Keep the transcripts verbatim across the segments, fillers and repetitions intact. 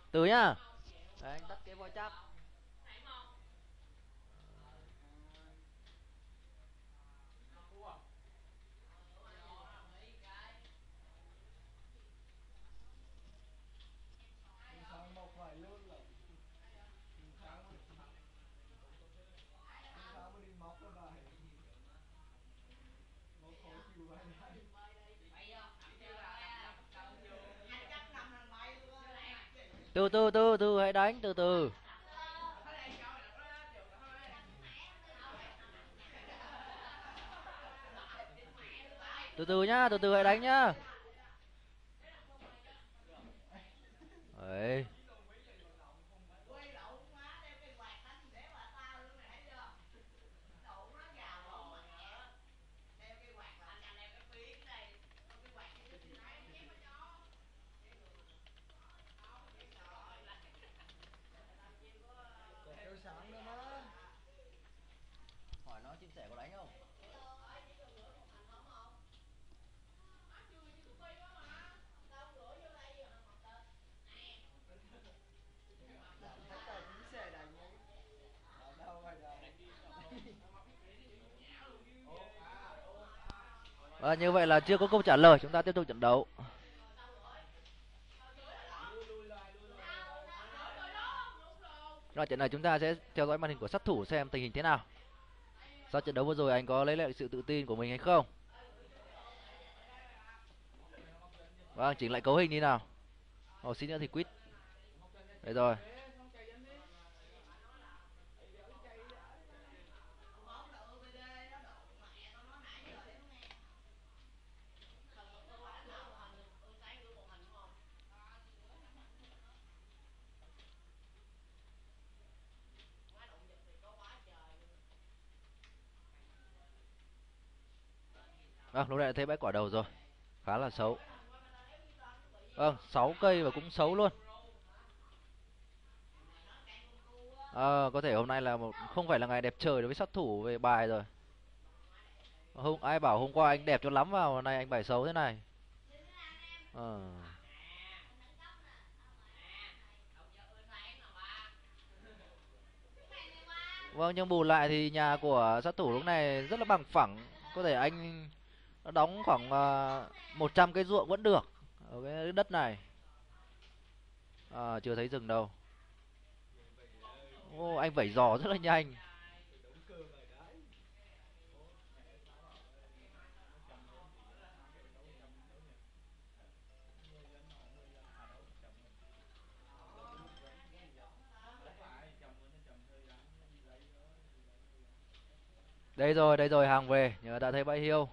Từ nhá. Đấy, anh tắt cái voi chắc. Từ từ từ từ hãy đánh từ từ. Từ từ nhá, từ từ hãy đánh nhá. Đấy. Hỏi nó chim sẻ có đánh không? À, như vậy là chưa có câu trả lời, chúng ta tiếp tục trận đấu. Rồi trận này chúng ta sẽ theo dõi màn hình của sát thủ xem tình hình thế nào. Sau trận đấu vừa rồi anh có lấy lại sự tự tin của mình hay không? Vâng, chỉnh lại cấu hình đi nào. Ồ, xin nữa thì quýt. Đấy rồi. Vâng, lúc này đã thấy bãi quả đầu rồi. Khá là xấu. Vâng, sáu cây và cũng xấu luôn. À, có thể hôm nay là một không phải là ngày đẹp trời đối với sát thủ về bài rồi. Hôm ai bảo hôm qua anh đẹp cho lắm vào, hôm nay anh bài xấu thế này. Ờ. Vâng, nhưng bù lại thì nhà của sát thủ lúc này rất là bằng phẳng. Có thể anh nó đóng khoảng uh, một trăm cái ruộng vẫn được ở cái đất này. À, chưa thấy rừng đâu. Ô, anh vẩy giò rất là nhanh. Đây rồi, đây rồi, hàng về, nhờ đã thấy bãi hiêu.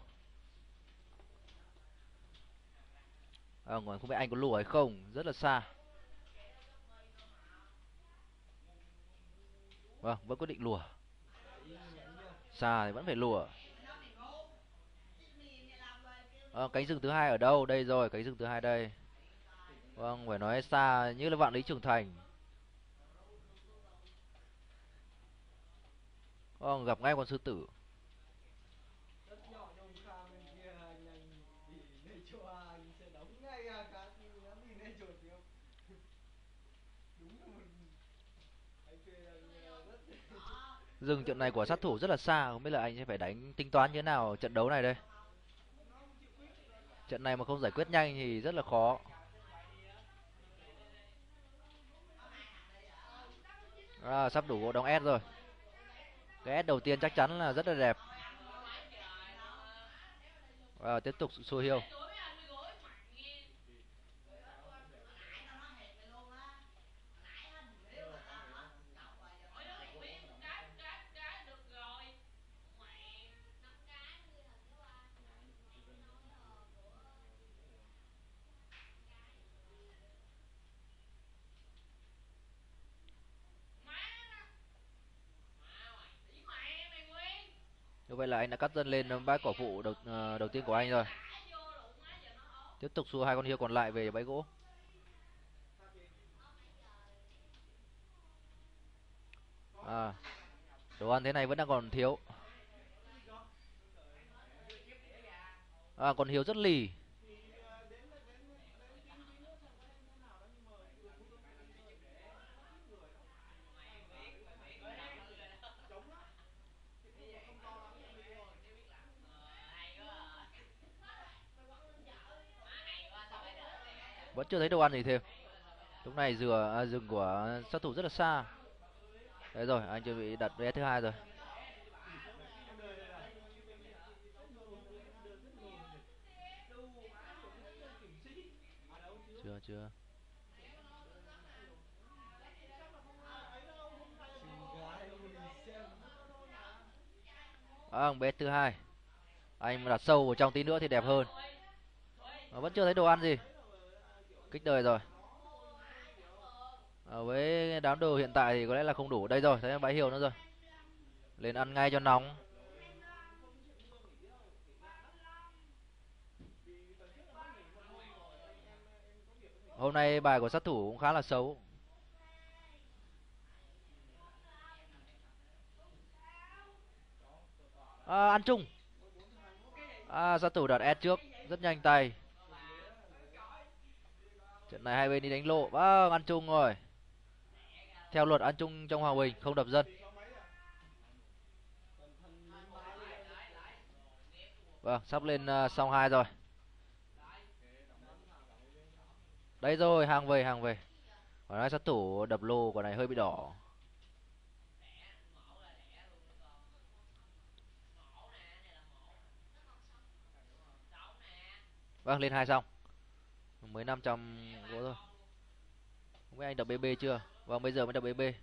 À, không biết anh có lùa hay không, rất là xa. Vâng, vẫn quyết định lùa. Xa thì vẫn phải lùa. À, cánh rừng thứ hai ở đâu? Đây rồi, cánh rừng thứ hai đây. Vâng, phải nói xa như là vạn lý trường thành. Vâng, gặp ngay con sư tử. Rừng trận này của sát thủ rất là xa, không biết là anh sẽ phải đánh tính toán như thế nào trận đấu này đây. Trận này mà không giải quyết nhanh thì rất là khó. À, sắp đủ gỗ đóng S rồi. Cái S đầu tiên chắc chắn là rất là đẹp. À, tiếp tục xua hiêu. Như vậy là anh đã cắt dân lên bãi cỏ phụ đầu uh, đầu tiên của anh rồi. Tiếp tục xua hai con hiêu còn lại về bãi gỗ. À, đồ ăn thế này vẫn đang còn thiếu. À, con hiêu rất lì. Vẫn chưa thấy đồ ăn gì thêm. Lúc này dừa à, rừng của sát thủ rất là xa. Đấy rồi, anh chuẩn bị đặt vé thứ hai rồi. Chưa chưa. À, vé thứ hai. Anh mà đặt sâu vào trong tí nữa thì đẹp hơn. Mà vẫn chưa thấy đồ ăn gì. Kích đời rồi. À, với đám đồ hiện tại thì có lẽ là không đủ. Đây rồi, thấy bãi hiêu nữa rồi. Lên ăn ngay cho nóng. Hôm nay bài của sát thủ cũng khá là xấu. À, ăn chung. À, sát thủ đặt S trước, rất nhanh tay. Trận này hai bên đi đánh lộ. Vâng, ăn chung rồi. Theo luật ăn chung trong hòa bình, không đập dân. Vâng, sắp lên uh, song hai rồi. Đây rồi, hàng về, hàng về. Quả này sát thủ đập lô, quả này hơi bị đỏ. Vâng, lên hai xong. Mới năm trăm gỗ thôi. Không biết anh đập bê bê chưa? Vâng, bây giờ mới đập bê bê.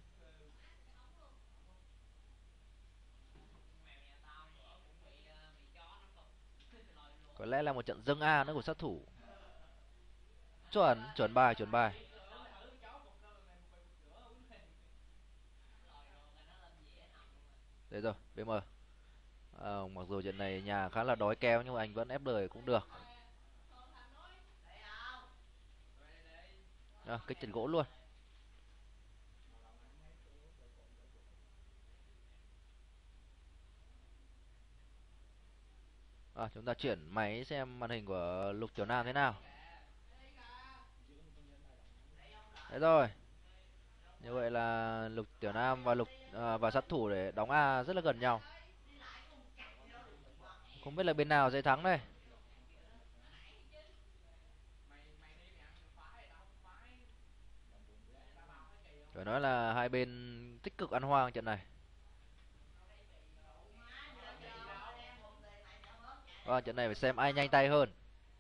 Có lẽ là một trận dâng A nữa của sát thủ. Chuẩn, chuẩn bài, chuẩn bài. Đây rồi, bê em. À, mặc dù trận này nhà khá là đói keo nhưng mà anh vẫn ép đời cũng được. À, kích trận gỗ luôn. À, chúng ta chuyển máy xem màn hình của Lục Tiểu Nam thế nào. Đấy rồi. Như vậy là Lục Tiểu Nam và Lục à, và sát thủ để đóng A rất là gần nhau. Không biết là bên nào sẽ thắng đây. Phải nói là hai bên tích cực ăn hoang trận này. Vâng, trận này phải xem ai nhanh tay hơn.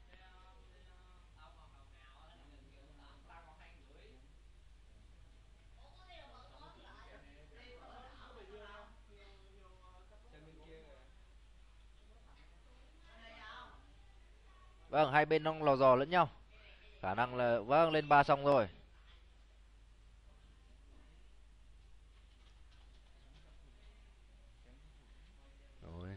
Vâng, hai bên đang lò dò lẫn nhau. Khả năng là vâng, lên ba xong rồi. Rồi.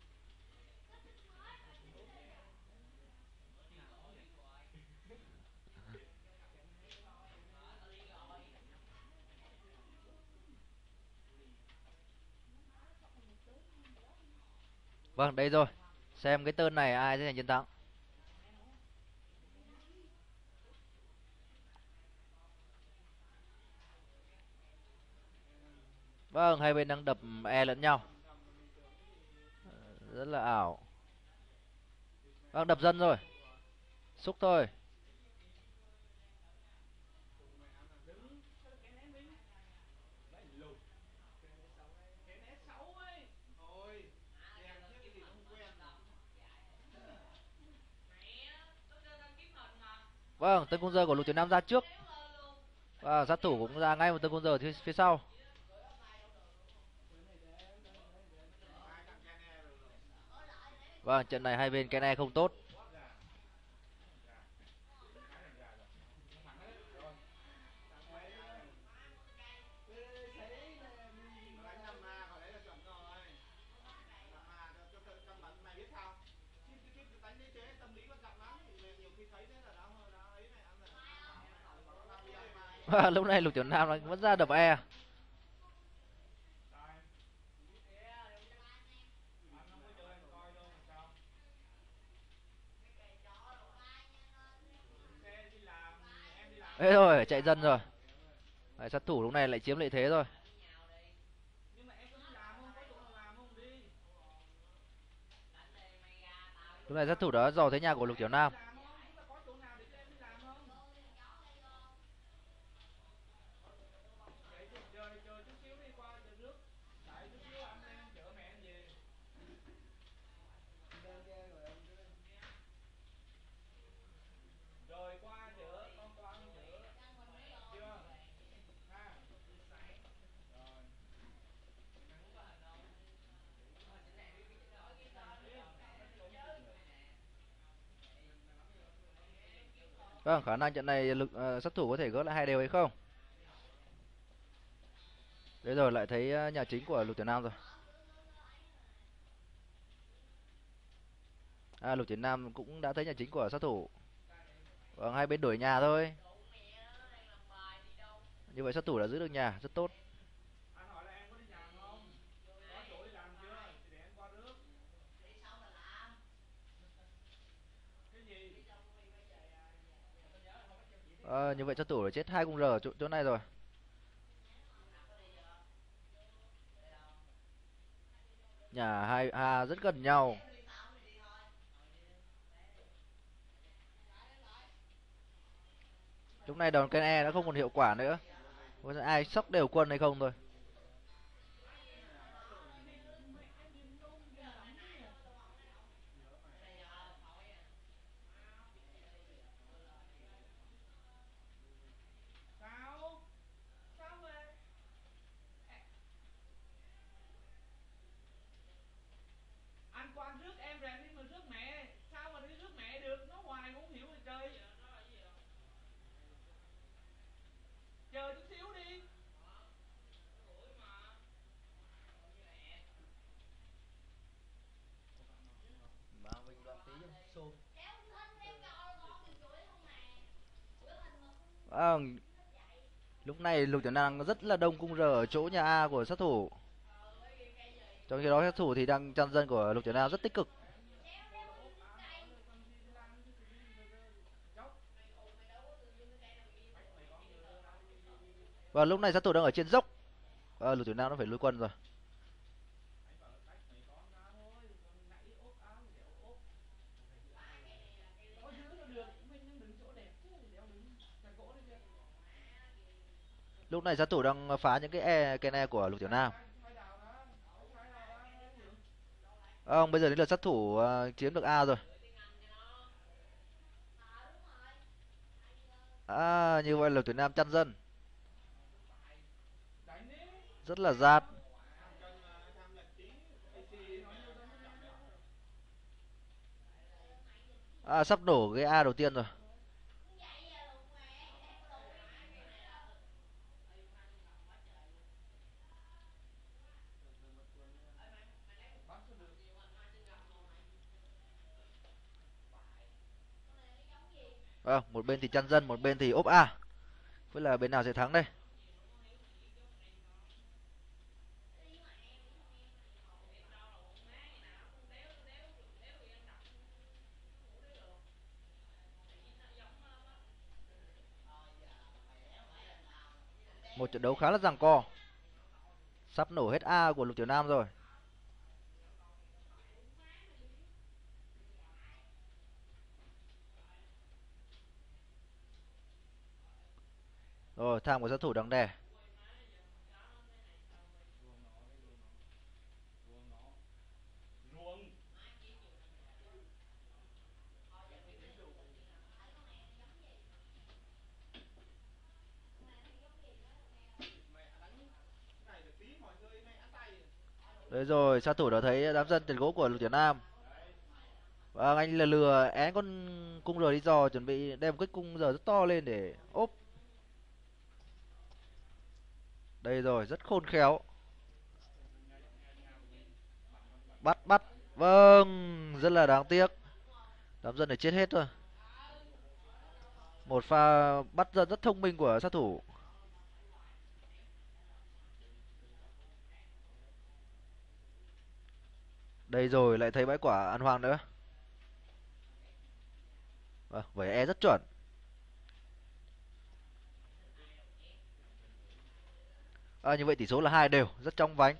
Vâng, đây rồi. Xem cái tên này ai sẽ giành chiến thắng. Vâng, hai bên đang đập E lẫn nhau. Rất là ảo. Vâng, đập dân rồi. Xúc thôi. Vâng, tân cung giờ của Lục Tiểu Nam ra trước. Và sát thủ cũng ra ngay một tân cung giờ phía, phía sau. Vâng, trận này hai bên cái này không tốt. Và lúc này Lục Tiểu Nam vẫn ra đập E. Thế rồi, chạy dân rồi. Đấy, sát thủ lúc này lại chiếm lợi thế rồi. Lúc này sát thủ đã dò thấy nhà của Lục Tiểu Nam. Vâng, khả năng trận này lực ờ, sát thủ có thể gỡ lại hai đều hay không. Đấy rồi, lại thấy ờ, nhà chính của Lục Tiểu Nam rồi. À, Lục Tiểu Nam cũng đã thấy nhà chính của sát thủ. Vâng, hai bên đổi nhà thôi. Như vậy sát thủ đã giữ được nhà, rất tốt. Ờ, như vậy sát thủ đã chết hai cung R ở chỗ, chỗ này rồi. Nhà hai A rất gần nhau. Lúc này đòn cây E đã không còn hiệu quả nữa. Có ai sóc đều quân hay không thôi. À, lúc này Lục Tiểu Nam rất là đông cung R ở chỗ nhà A của sát thủ. Trong khi đó sát thủ thì đang chăn dân của Lục Tiểu Nam rất tích cực. Và lúc này sát thủ đang ở trên dốc. À, Lục Tiểu Nam nó phải lui quân rồi. Lúc này sát thủ đang phá những cái e cái ne của Lục Tiểu Nam. À, bây giờ đến lượt sát thủ uh, chiếm được A rồi. À, như vậy Lục Tiểu Nam chăn dân. Rất là dạt. À, sắp nổ cái A đầu tiên rồi. À, một bên thì chăn dân, một bên thì ốp A. Vậy là bên nào sẽ thắng đây? Một trận đấu khá là giằng co. Sắp nổ hết A của Lục Tiểu Nam rồi. Rồi, tham của sát thủ đang đè. Đấy rồi, sát thủ đã thấy đám dân tiền gỗ của Lục Tiểu Nam. Và anh là lừa én con cung R đi dò, chuẩn bị đem cái cung R rất to lên để ốp. Đây rồi, rất khôn khéo. Bắt bắt. Vâng, rất là đáng tiếc. Đám dân này chết hết rồi. Một pha bắt dân rất thông minh của sát thủ. Đây rồi, lại thấy bãi quả ăn hoang nữa. Vâng, vậy E rất chuẩn. À, như vậy tỷ số là hai đều, rất trong vánh.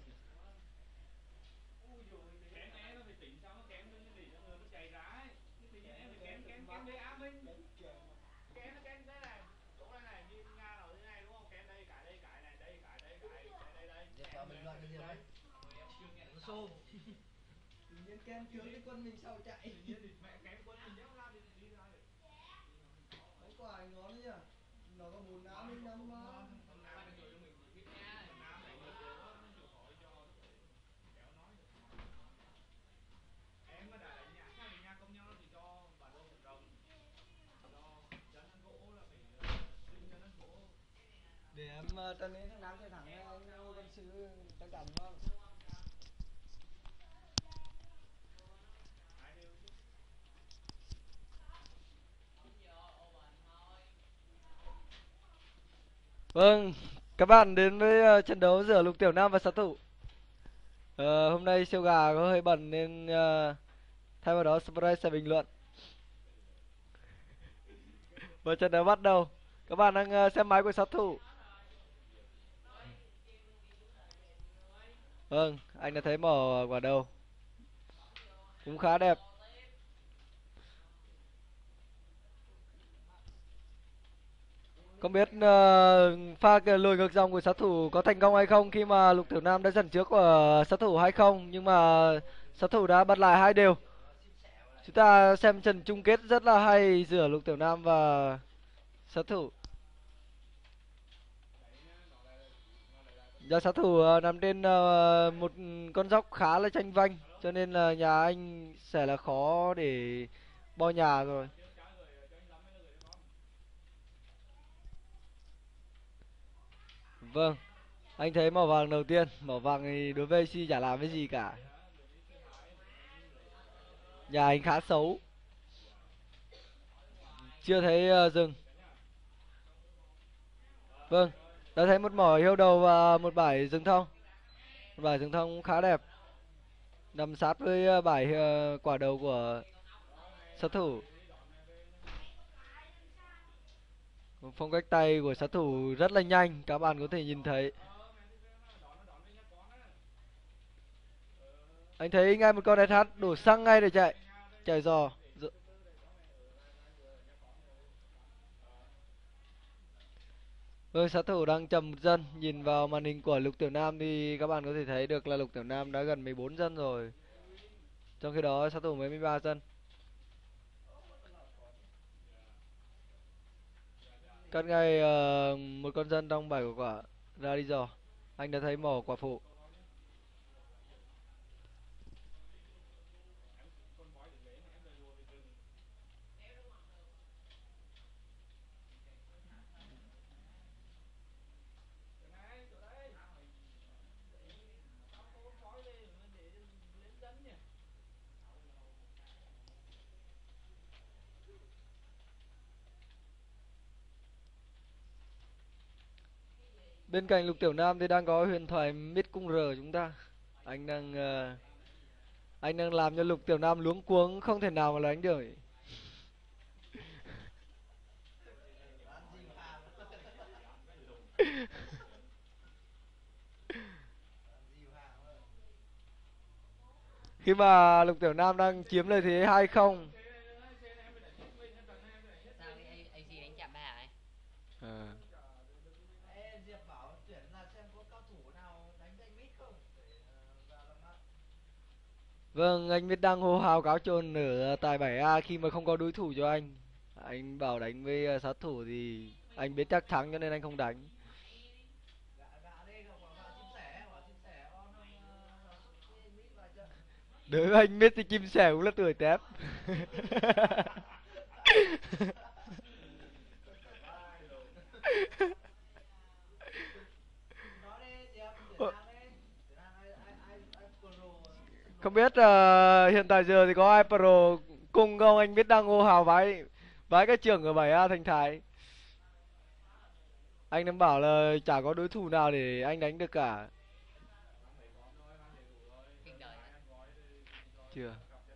Ken trước cái quân mình sau chạy. Mấy quả ngon đấy nhỉ. Nó có bốn đá mình năm mà. Để em uh, trận đến thằng Nam chơi thắng anh Ngô Văn Sứ chắc chắn không? Vâng, các bạn đến với uh, trận đấu giữa Lục Tiểu Nam và sát thủ. Ờ, hôm nay siêu gà có hơi bẩn nên uh, thay vào đó Sprite sẽ bình luận. Và trận đấu bắt đầu. Các bạn đang uh, xem máy của sát thủ. Vâng, anh đã thấy mỏ quả đầu. Cũng khá đẹp. Không biết uh, pha cái lùi ngược dòng của sát thủ có thành công hay không khi mà Lục Tiểu Nam đã dẫn trước của sát thủ hay không, nhưng mà sát thủ đã bắt lại hai đều. Chúng ta xem trận chung kết rất là hay giữa Lục Tiểu Nam và sát thủ. Giờ sát thủ uh, nằm trên uh, một con dốc khá là chênh vênh, cho nên là nhà anh sẽ là khó để bo nhà rồi. Vâng, anh thấy màu vàng đầu tiên. Màu vàng thì đối với a xê chả làm cái gì cả. Nhà anh khá xấu. Chưa thấy uh, rừng. Vâng, đã thấy một mỏ hiêu đầu và một bãi rừng thông. Một bãi rừng thông cũng khá đẹp, nằm sát với uh, bãi uh, quả đầu của sát thủ. Phong cách tay của sát thủ rất là nhanh, các bạn có thể nhìn thấy. Anh thấy ngay một con ét hát đổ xăng ngay để chạy, chạy giò. Dạ. Vâng, sát thủ đang chầm một dân. Nhìn vào màn hình của Lục Tiểu Nam thì các bạn có thể thấy được là Lục Tiểu Nam đã gần mười bốn dân rồi, trong khi đó sát thủ mới mười ba dân. Cắt ngay uh, một con dân trong bảy của quả ra đi dò. Anh đã thấy mỏ quả phụ. Bên cạnh Lục Tiểu Nam thì đang có huyền thoại mid cung R chúng ta. Anh đang uh, anh đang làm cho Lục Tiểu Nam luống cuống không thể nào mà đánh được. Khi mà Lục Tiểu Nam đang chiếm lợi thế hai không. Sao cái a xê đánh chậm ba hả anh? Ờ. Ê, Diệp bảo tuyển là xem có cao thủ nào đánh danh mít không để uh, vào làm bạn. Vâng, anh biết đang hô hào cáo trồn ở tại bảy A khi mà không có đối thủ cho anh. Anh bảo đánh với uh, sát thủ thì anh biết chắc thắng cho nên anh không đánh. Gạ gạ đây là quả vạ chim sẻ, quả chim sẻ on không uh, cái mít vào chưa? Đối với anh biết thì Kim Sẻ cũng là tuổi tép. Nói đi Diệp, tuyển Ờ, hàng đi. Tuyển hàng ai ai ai ai pro không biết uh, hiện tại giờ thì có ai pro cùng không? Anh biết đang hô hào vái vái cái trưởng ở bảy A Thành Thái. Anh đang bảo là chả có đối thủ nào để anh đánh được cả. Kinh đời á. Chưa.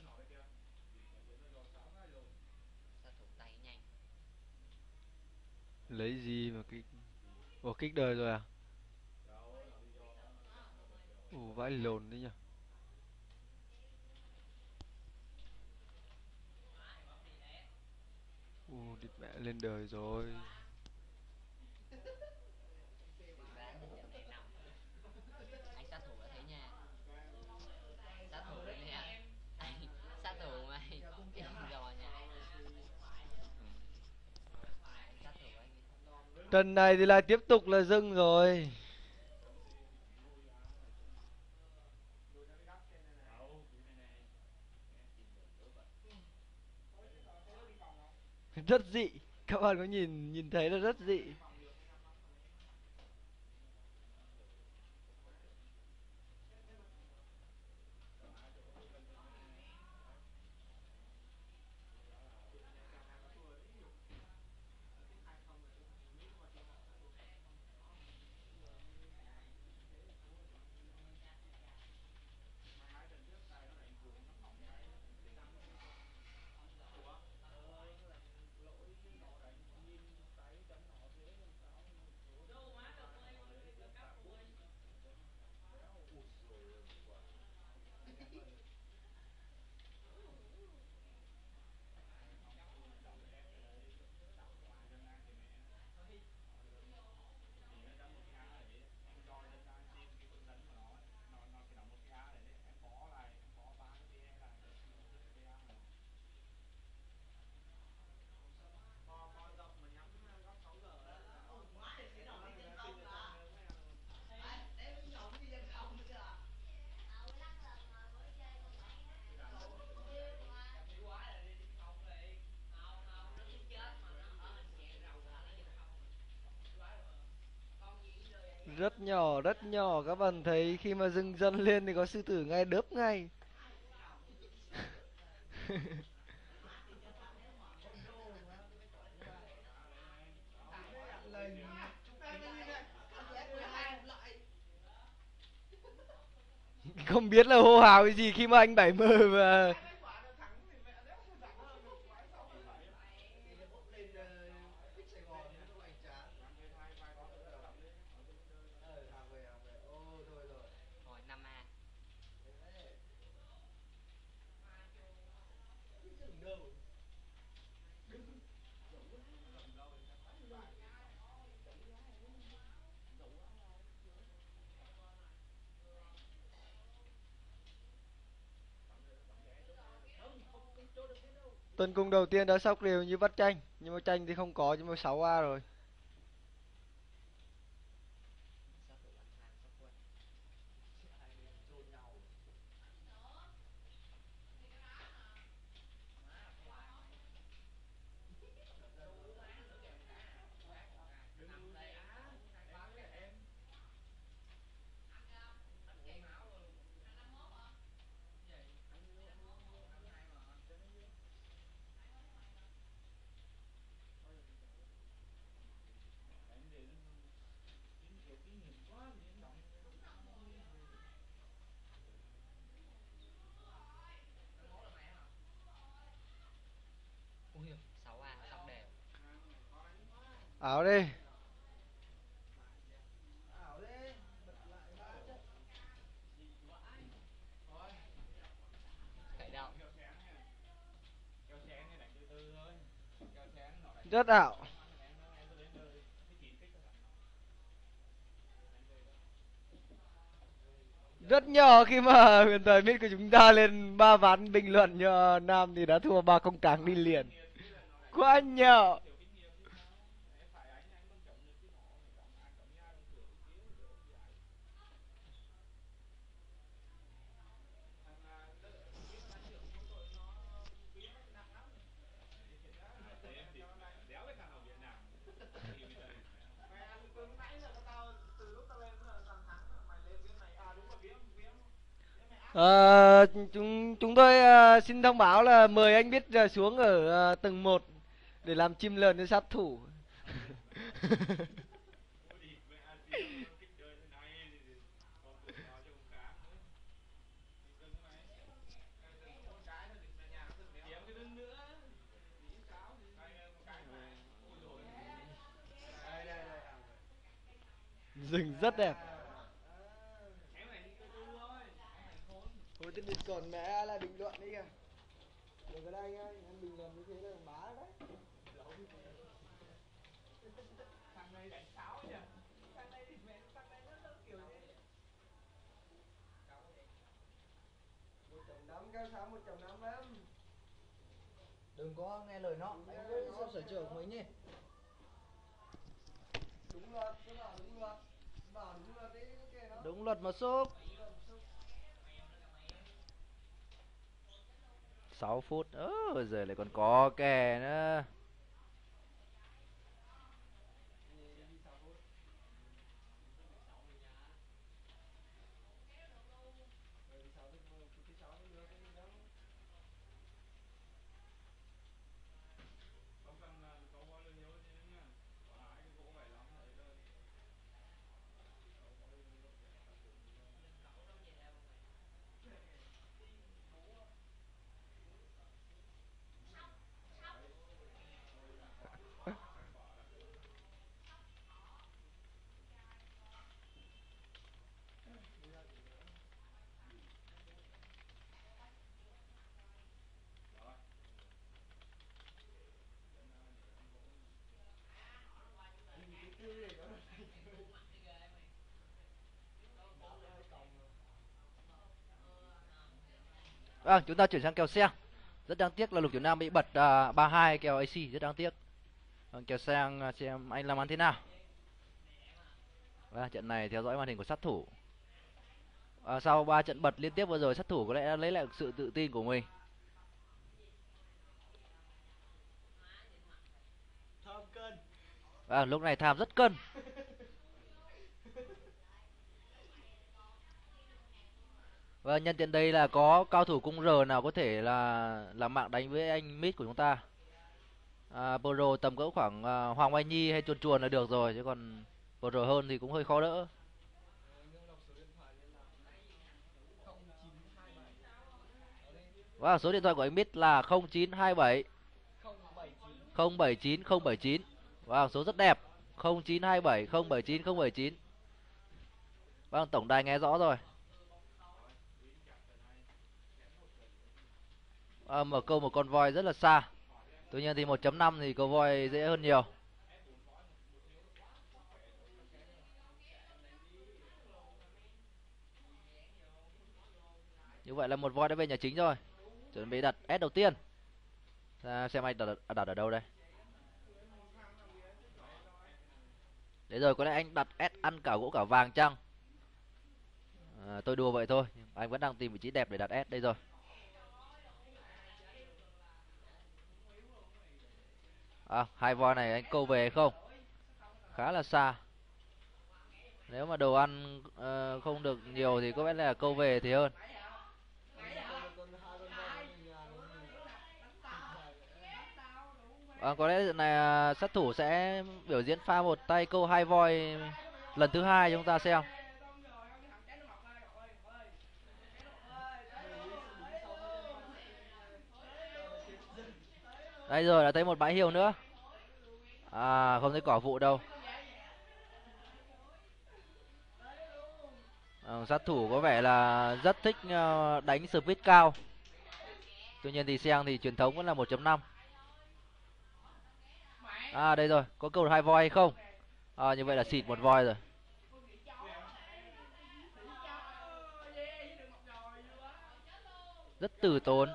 Sát thủ tay nhanh. Lấy gì mà kích. Ủa kích đời rồi à? Ủa vãi lồn đấy nhỉ. Ủa địt mẹ lên đời rồi. Bán nhân trận này nằm. Anh sát thủ đã thấy nha. Sát thủ đấy nha. Anh sát thủ mày. Anh dò nhà. Anh sát thủ anh. Trận này thì lại tiếp tục là dưng rồi. Rất dị. Các bạn có nhìn nhìn thấy là rất dị. Rất nhỏ, rất nhỏ. Các bạn thấy khi mà dừng dần lên thì có sư tử ngay đớp ngay. Không biết là hô hào cái gì khi mà anh bảy mờ và Rồi năm a. tuần cung đầu tiên đã sóc đều như bắt tranh, nhưng mà tranh thì không có, nhưng mà sáu a rồi. Sát thủ ăn hàng sắp quân. Ui, sáu a sắp đều. Áo đi. Khởi động. Rất ảo. Rất nhỏ khi mà huyền thoại biết của chúng ta lên ba ván bình luận cho Nam thì đã thua ba công trắng đi liền. Quá nhỏ. Ờ, chúng chúng tôi ờ, xin thông báo là mời anh biết ờ, xuống ở ờ, tầng một để làm chim lợn cho sát thủ. Rừng rất đẹp. Thôi thì đừng còn mẹ là bình luận đi kìa. Đừng có đây nhá, anh bình luận như thế là bá đấy. một chấm năm cao sáu một chấm năm em. Đừng có nghe lời nó, anh cứ sắp sửa chở của mình đi. Đúng luật, tôi bảo đúng luật. Bảo đúng luật đi cứ kệ nó. Đúng luật mà xốp. sáu phút, ơ giờ lại còn có kè nữa. Vâng, chúng ta chuyển sang kèo xe. Rất đáng tiếc là Lục Tiểu Nam bị bật uh, ba hai kèo a xê, rất đáng tiếc. Vâng, kèo sang uh, xem anh làm ăn thế nào. Vâng, trận này theo dõi màn hình của sát thủ. Uh, sau ba trận bật liên tiếp vừa rồi, sát thủ có lẽ đã lấy lại sự tự tin của mình. Vâng, lúc này tham rất cân. Và nhân tiện đây là có cao thủ cung R nào có thể là làm mạng đánh với anh mid của chúng ta. À, Pro tầm cỡ khoảng à, Hoàng Oanh Nhi hay chuồn chuồn là được rồi, chứ còn Pro hơn thì cũng hơi khó đỡ. Và số điện thoại của anh mid là không chín hai bảy không bảy chín không bảy chín. Vâng, số rất đẹp. không chín hai bảy không bảy chín không bảy chín. Vâng, tổng đài nghe rõ rồi. À, mở câu một con voi rất là xa. Tuy nhiên thì một chấm năm thì câu voi dễ hơn nhiều. Như vậy là một voi đã về nhà chính rồi. Chuẩn bị đặt S đầu tiên. À, xem anh đặt, đặt ở đâu đây. Đấy rồi, có lẽ anh đặt S ăn cả gỗ cả vàng chăng? À, tôi đùa vậy thôi. Anh vẫn đang tìm vị trí đẹp để đặt S. Đây rồi. À, hai voi này anh câu về không? Khá là xa. Nếu mà đồ ăn uh, không được nhiều thì có lẽ là câu về thì hơn. À, có lẽ lần này à, sát thủ sẽ biểu diễn pha một tay câu hai voi lần thứ hai chúng ta xem. Đây rồi, đã thấy một bãi hiêu nữa. À, không thấy cỏ vụ đâu. À, sát thủ có vẻ là rất thích uh, đánh speed cao. Tuy nhiên thì Seng thì truyền thống vẫn là một chấm năm. À đây rồi, có câu hai voi hay không? À, như vậy là xịt một voi rồi. Rất từ tốn.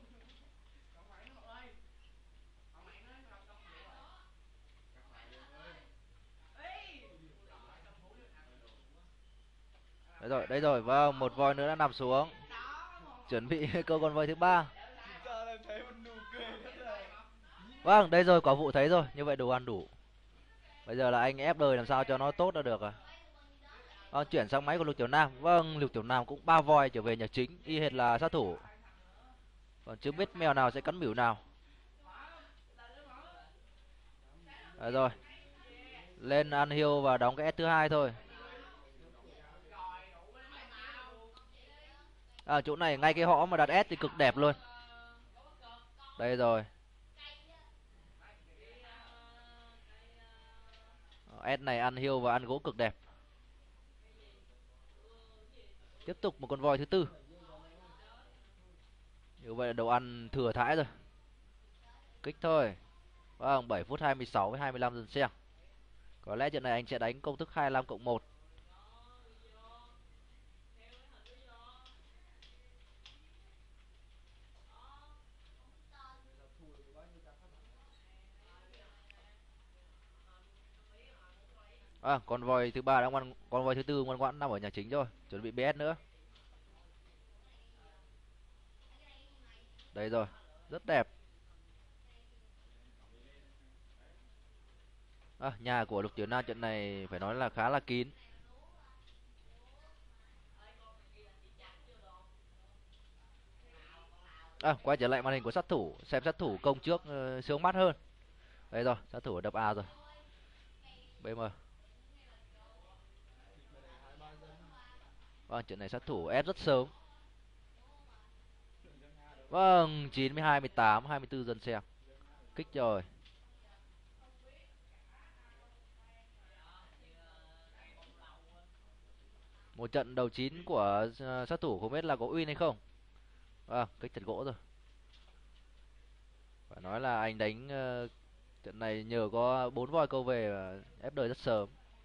Đấy rồi, đấy rồi, vâng, một voi nữa đã nằm xuống. Chuẩn bị câu con voi thứ ba. Vâng, đây rồi, quả vụ thấy rồi, như vậy đồ ăn đủ. Bây giờ là anh ép đời làm sao cho nó tốt là được à. Vâng, chuyển sang máy của Lục Tiểu Nam. Vâng, Lục Tiểu Nam cũng ba voi trở về nhà chính, y hệt là sát thủ. Còn chưa biết mèo nào sẽ cắn mỉu nào. Đấy rồi, lên ăn hiêu và đóng cái S thứ hai thôi. À, chỗ này ngay cái hõ mà đặt S thì cực đẹp luôn. Đây rồi. S này ăn hiêu và ăn gỗ cực đẹp. Tiếp tục một con voi thứ tư. Như vậy là đồ ăn thừa thãi rồi. Kích thôi. Vâng, bảy phút hai mươi sáu với hai mươi lăm dần xem. Có lẽ trận này anh sẽ đánh công thức hai mươi lăm cộng một. À, con voi thứ ba đã ngoan, con voi thứ tư ngoan ngoãn nằm ở nhà chính rồi, chuẩn bị bê ét nữa. Đây rồi, rất đẹp. À, nhà của Lục Tiểu Nam trận này phải nói là khá là kín. À, quay trở lại màn hình của sát thủ, xem sát thủ công trước uh, sướng mắt hơn. Đây rồi, sát thủ đập A rồi. bê em. Vâng, trận này sát thủ ép rất sớm. Vâng, chín mươi hai, mười tám, hai mươi tư dân xem. Kích rồi. Một trận đầu chín của uh, sát thủ không biết là có win hay không. Vâng, kích thật gỗ rồi. Phải nói là anh đánh uh, trận này nhờ có bốn voi câu về và ép đời rất sớm.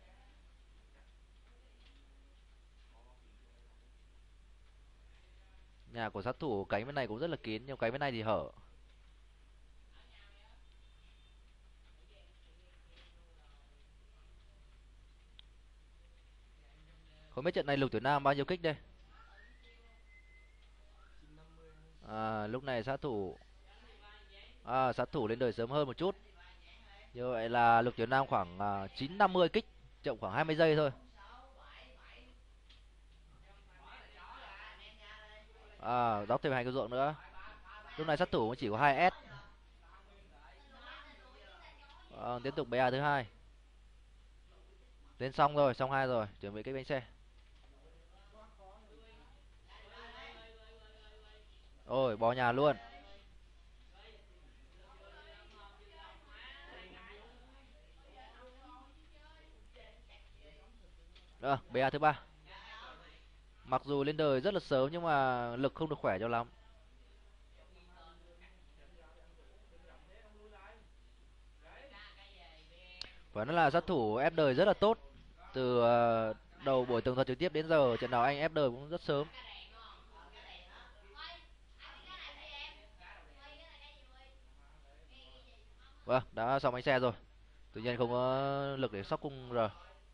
Nhà của sát thủ cánh bên này cũng rất là kín, nhưng cánh bên này thì hở. Không biết trận này Lục Tiểu Nam bao nhiêu kích đây. À, lúc này sát thủ à, sát thủ lên đời sớm hơn một chút. Như vậy là Lục Tiểu Nam khoảng uh, chín năm mươi kích, chậm khoảng hai mươi giây thôi. À, dốc thêm hai cái ruộng nữa. Lúc này sát thủ chỉ có hai ét. Ờ, tiếp tục ba thứ hai. Lên xong rồi, xong hai rồi, chuẩn bị cái bánh xe. Ôi, bỏ nhà luôn. Ờ, ba thứ ba. Mặc dù lên đời rất là sớm nhưng mà lực không được khỏe cho lắm. Phải nói là sát thủ ép đời rất là tốt. Từ ờ, đầu buổi tường thuật trực tiếp đến giờ, trận nào anh ép đời cũng rất sớm. Vâng, đã xong bánh xe rồi. Tự nhiên không có lực để sóc cung R.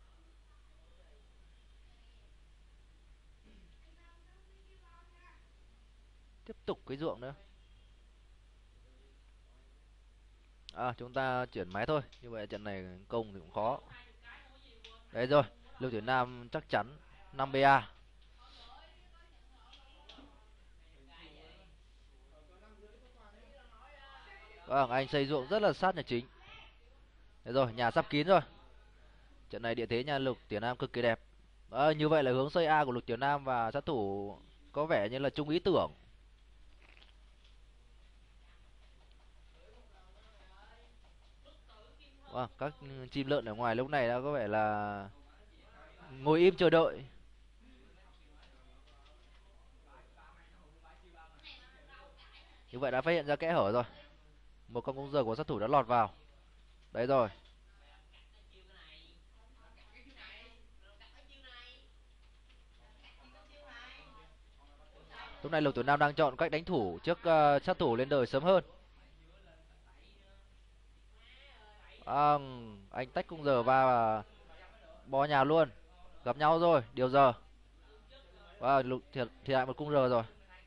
Tiếp tục cái ruộng nữa. À, chúng ta chuyển máy thôi. Như vậy trận này công thì cũng khó. Đấy rồi, Lưu Tuyển Nam chắc chắn năm bê a. Vâng, anh xây ruộng rất là sát nhà chính. Đấy rồi, nhà sắp kín rồi. Trận này địa thế nhà Lục Tuyển Nam cực kỳ đẹp. À, như vậy là hướng xây A của Lục Tuyển Nam và sát thủ có vẻ như là chung ý tưởng. Vâng, các chim lợn ở ngoài lúc này đã có vẻ là ngồi im chờ đợi. Như vậy đã phát hiện ra kẽ hở rồi. Một con cung giờ của sát thủ đã lọt vào. Đấy rồi. Lúc này Lục Tuyển Nam đang chọn cách đánh thủ trước uh, sát thủ lên đời sớm hơn. À, anh tách cung giờ và bó nhà luôn. Gặp nhau rồi, điều giờ. Và Lục thiệt thiệt lại một cung R rồi.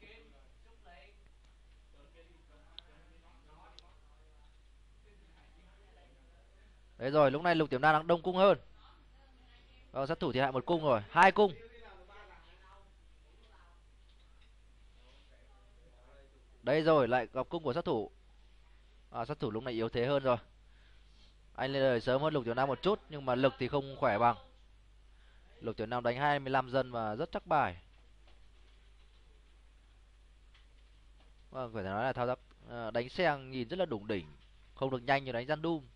Đấy rồi, lúc này Lục Tuyển Nam đang đông cung hơn. Ờ, sát thủ thiệt hại một cung rồi, hai cung. Đây rồi, lại gặp cung của sát thủ. À, sát thủ lúc này yếu thế hơn rồi. Anh lên đời sớm hơn Lục Tuyển Nam một chút nhưng mà lực thì không khỏe bằng. Lục Tuyển Nam đánh hai mươi lăm dân và rất chắc bài. Vâng, phải nói là thao tác à, đánh xeng nhìn rất là đủng đỉnh, không được nhanh như đánh gian đum.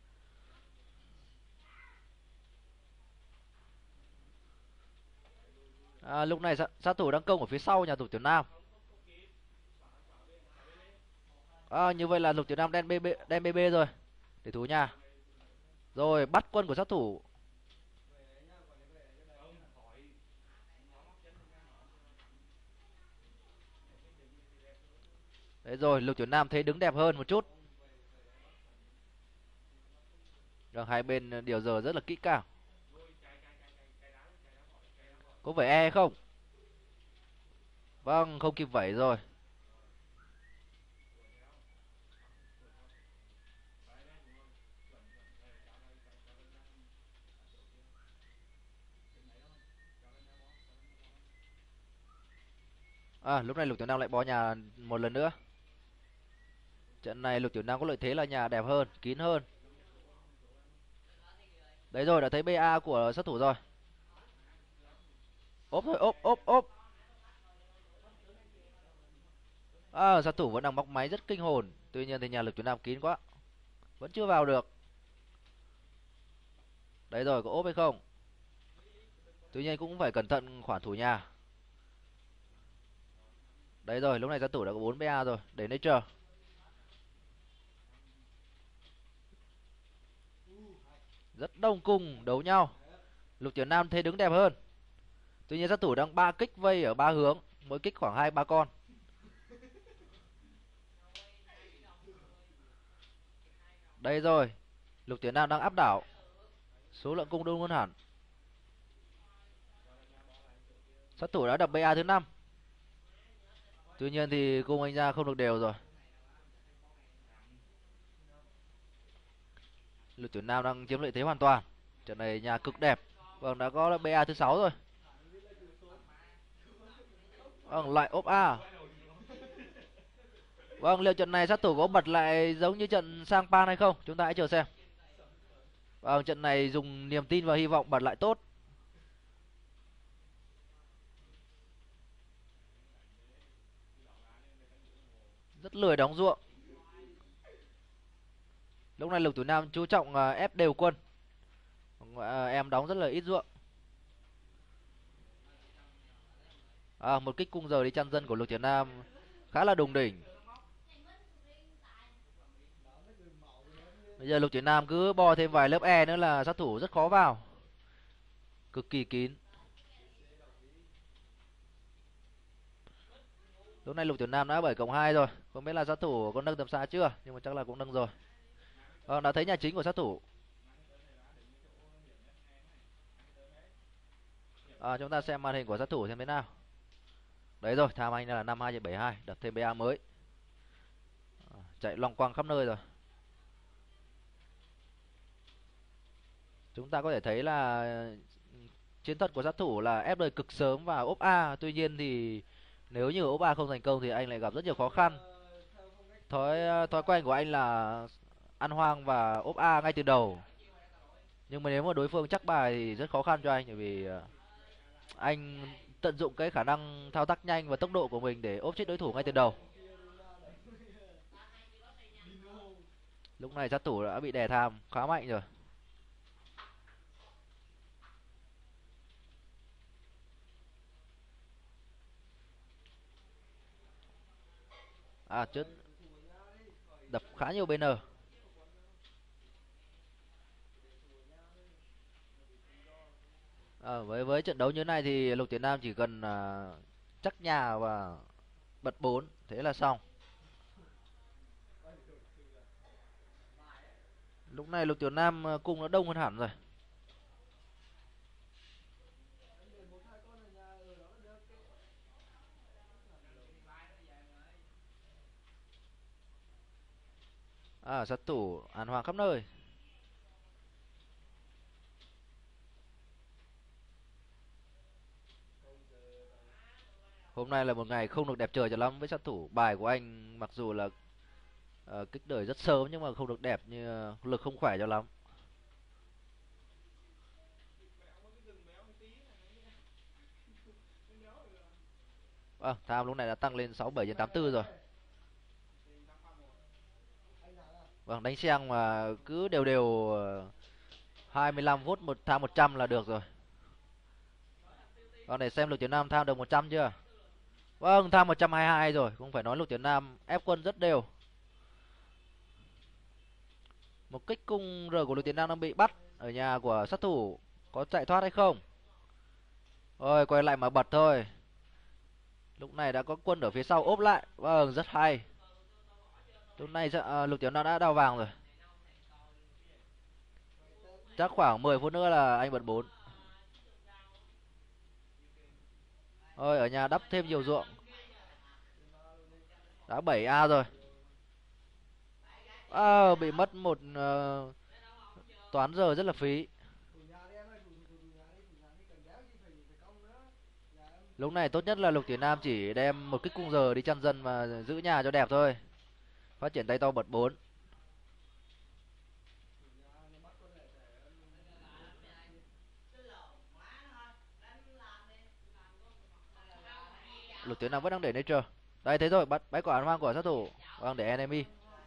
À, lúc này sát, sát thủ đang công ở phía sau nhà Lục Tuyển Nam. À, như vậy là Lục Tuyển Nam đen bê bê đen bê bê rồi. Để thú nhà. Rồi bắt quân của sát thủ. Đấy rồi, Lục Tuyển Nam thấy đứng đẹp hơn một chút. Rồi, hai bên điều giờ rất là kỹ càng. Có phải E không? Vâng, không kịp vẩy rồi. À, lúc này Lục Tuyển Nam lại bó nhà một lần nữa. Trận này Lục Tuyển Nam có lợi thế là nhà đẹp hơn, kín hơn. Đấy rồi, đã thấy bê a của sát thủ rồi. Ốp thôi, ốp, ốp, ốp. À, sát thủ vẫn đang móc máy rất kinh hồn. Tuy nhiên thì nhà Lục Tuyển Nam kín quá, vẫn chưa vào được. Đấy rồi, có ốp hay không? Tuy nhiên cũng phải cẩn thận khoản thủ nhà. Đấy rồi, lúc này sát thủ đã có bốn bê a rồi, để nature. Rất đông cung đấu nhau. Lục Tuyển Nam thấy đứng đẹp hơn. Tuy nhiên sát thủ đang ba kích vây ở ba hướng, mỗi kích khoảng hai ba con. Đây rồi, Lục Tuyển Nam đang áp đảo. Số lượng cung đông hơn hẳn. Sát thủ đã đập bê a thứ năm. Tuy nhiên thì cung anh ra không được đều rồi. Lục Tuyển Nam đang chiếm lợi thế hoàn toàn. Trận này nhà cực đẹp. Vâng, đã có bê a thứ sáu rồi. Vâng, lại ốp A. Vâng, liệu trận này sát thủ có bật lại giống như trận sang Pan hay không? Chúng ta hãy chờ xem. Vâng, trận này dùng niềm tin và hy vọng bật lại tốt. Rất lười đóng ruộng. Lúc này Lục Tử Nam chú trọng à, ép đều quân. À, em đóng rất là ít ruộng. À, một kích cung giờ đi chăn dân của Lục Tử Nam khá là đùng đỉnh. Bây giờ Lục Tử Nam cứ bo thêm vài lớp E nữa là sát thủ rất khó vào. Cực kỳ kín. Lúc này Lục Tử Nam đã bảy cộng hai rồi. Không biết là sát thủ có nâng tầm xa chưa, nhưng mà chắc là cũng nâng rồi. Vâng, đã thấy nhà chính của sát thủ. À, chúng ta xem màn hình của sát thủ xem thế nào. Đấy rồi, tham anh là năm hai bảy hai, đặt thêm bê a mới. À, chạy loong quăng khắp nơi rồi. Chúng ta có thể thấy là chiến thuật của sát thủ là ép đời cực sớm và ốp A. Tuy nhiên thì nếu như ốp A không thành công thì anh lại gặp rất nhiều khó khăn. Thói thói quen của anh là ăn hoang và ốp A ngay từ đầu. Nhưng mà nếu mà đối phương chắc bài thì rất khó khăn cho anh, bởi vì anh tận dụng cái khả năng thao tác nhanh và tốc độ của mình để ốp chết đối thủ ngay từ đầu. Lúc này sát thủ đã bị đè tham khá mạnh rồi. À, chết, đập khá nhiều bên. À, với với trận đấu như này thì Lục Tiền Nam chỉ cần à, chắc nhà và bật bốn thế là xong. Lúc này Lục Tiền Nam à, cung nó đông hơn hẳn rồi. À, sát thủ hàn hoàng khắp nơi. Hôm nay là một ngày không được đẹp trời cho lắm với sát thủ. Bài của anh mặc dù là à, kích đời rất sớm nhưng mà không được đẹp, như lực không khỏe cho lắm. À, tham lúc này đã tăng lên sáu bảy trên tám tư rồi. Vâng, đánh xeng mà cứ đều đều hai mươi lăm phút một tham một trăm là được rồi. Vâng, để xem Lục Tiền Nam tham được một trăm chưa. Vâng, tham một trăm hai mươi hai rồi. Cũng phải nói Lục Tiền Nam ép quân rất đều. Một kích cung R của Lục Tiền Nam đang bị bắt ở nhà của sát thủ. Có chạy thoát hay không? Rồi, quay lại mà bật thôi. Lúc này đã có quân ở phía sau ốp lại. Vâng, rất hay. Lúc này à, Lục Tiền Nam đã đào vàng rồi. Chắc khoảng mười phút nữa là anh bật bốn. Ôi, ở nhà đắp thêm nhiều ruộng. Đã bảy A rồi. À, bị mất một uh, toán giờ rất là phí. Lúc này tốt nhất là Lục Tiền Nam chỉ đem một kích cung giờ đi chăn dân và giữ nhà cho đẹp thôi. Phát triển tay to bật bốn. Lục Tiền Nam vẫn đang để nature. Đây, thế rồi, bắt bãi quả ăn hoang của sát thủ. Vâng, để enemy.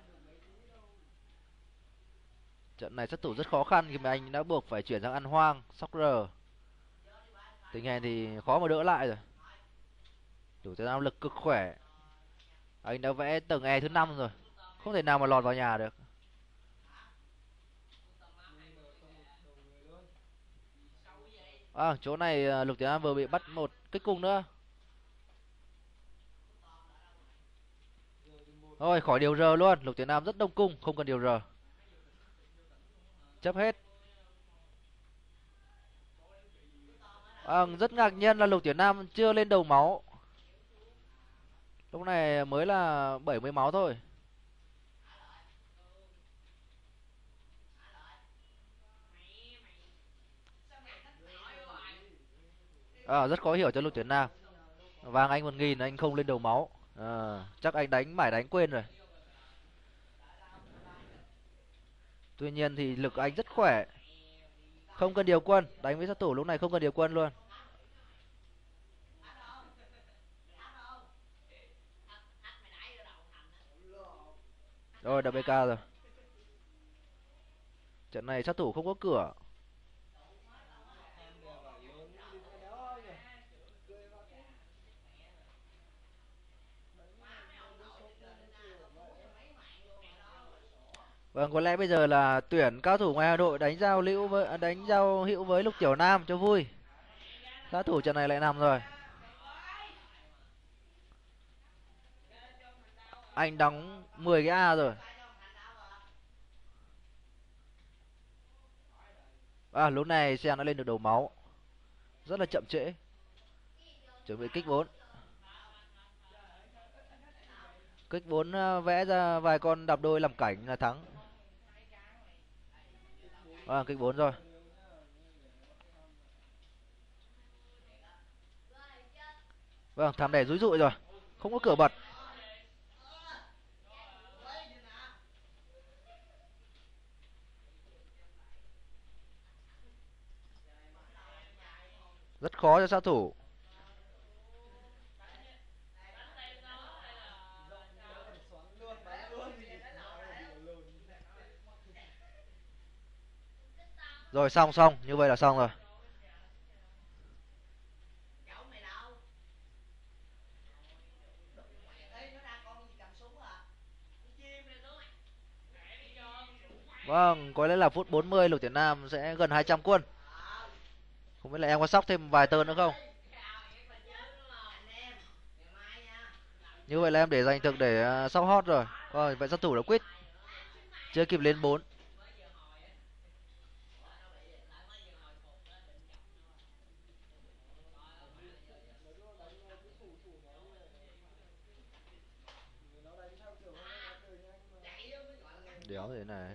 Trận này sát thủ rất khó khăn khi mà anh đã buộc phải chuyển sang ăn hoang, sóc R. Tình hình thì khó mà đỡ lại rồi. Lục Tiền Nam lực cực khỏe. Anh đã vẽ tầng E thứ năm rồi. Không thể nào mà lọt vào nhà được. À, chỗ này Lục Tiền Nam vừa bị bắt một kích cung nữa. Thôi, khỏi điều R luôn. Lục Tiền Nam rất đông cung, không cần điều R. Chấp hết. À, rất ngạc nhiên là Lục Tiền Nam chưa lên đầu máu. Lúc này mới là bảy mươi máu thôi. À, rất khó hiểu cho Lục Tiền Nam. Vàng anh một nghìn anh không lên đầu máu. À, chắc anh đánh mải đánh quên rồi. Tuy nhiên thì lực anh rất khỏe. Không cần điều quân, đánh với sát thủ lúc này không cần điều quân luôn. Rồi đập bê ca rồi. Trận này sát thủ không có cửa. Vâng, có lẽ bây giờ là tuyển cao thủ ngoài Hà Nội đánh giao lưu với à, đánh giao hữu với Lục Tiểu Nam cho vui. Sát thủ trận này lại nằm rồi. Anh đóng mười cái A rồi. À, lúc này Sen đã lên được đầu máu. Rất là chậm trễ. Chuẩn bị kích bốn. Kích bốn à, vẽ ra vài con đạp đôi làm cảnh là thắng. À, kích bốn rồi. Vâng, thảm đẻ rúi rụi rồi. Không có cửa bật. Rất khó cho sát thủ. Rồi xong xong, như vậy là xong rồi. Vâng, có lẽ là phút bốn mươi Lục Tiểu Nam sẽ gần hai trăm quân. Không biết là em có sóc thêm vài tơn nữa không? Như vậy là em để dành thực để uh, sóc hot rồi. Rồi, vậy sát thủ đã quit. Chưa kịp lên bốn. Đéo thế này.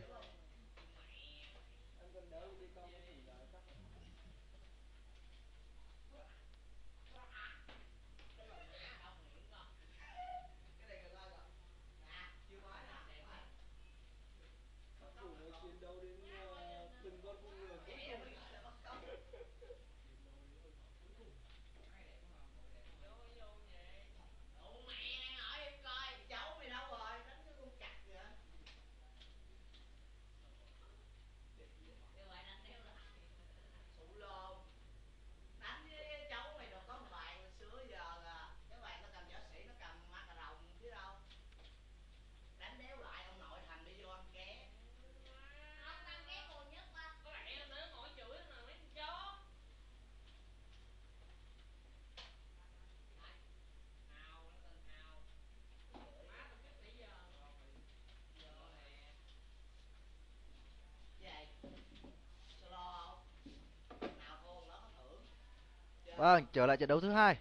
Vâng, trở lại trận đấu thứ hai.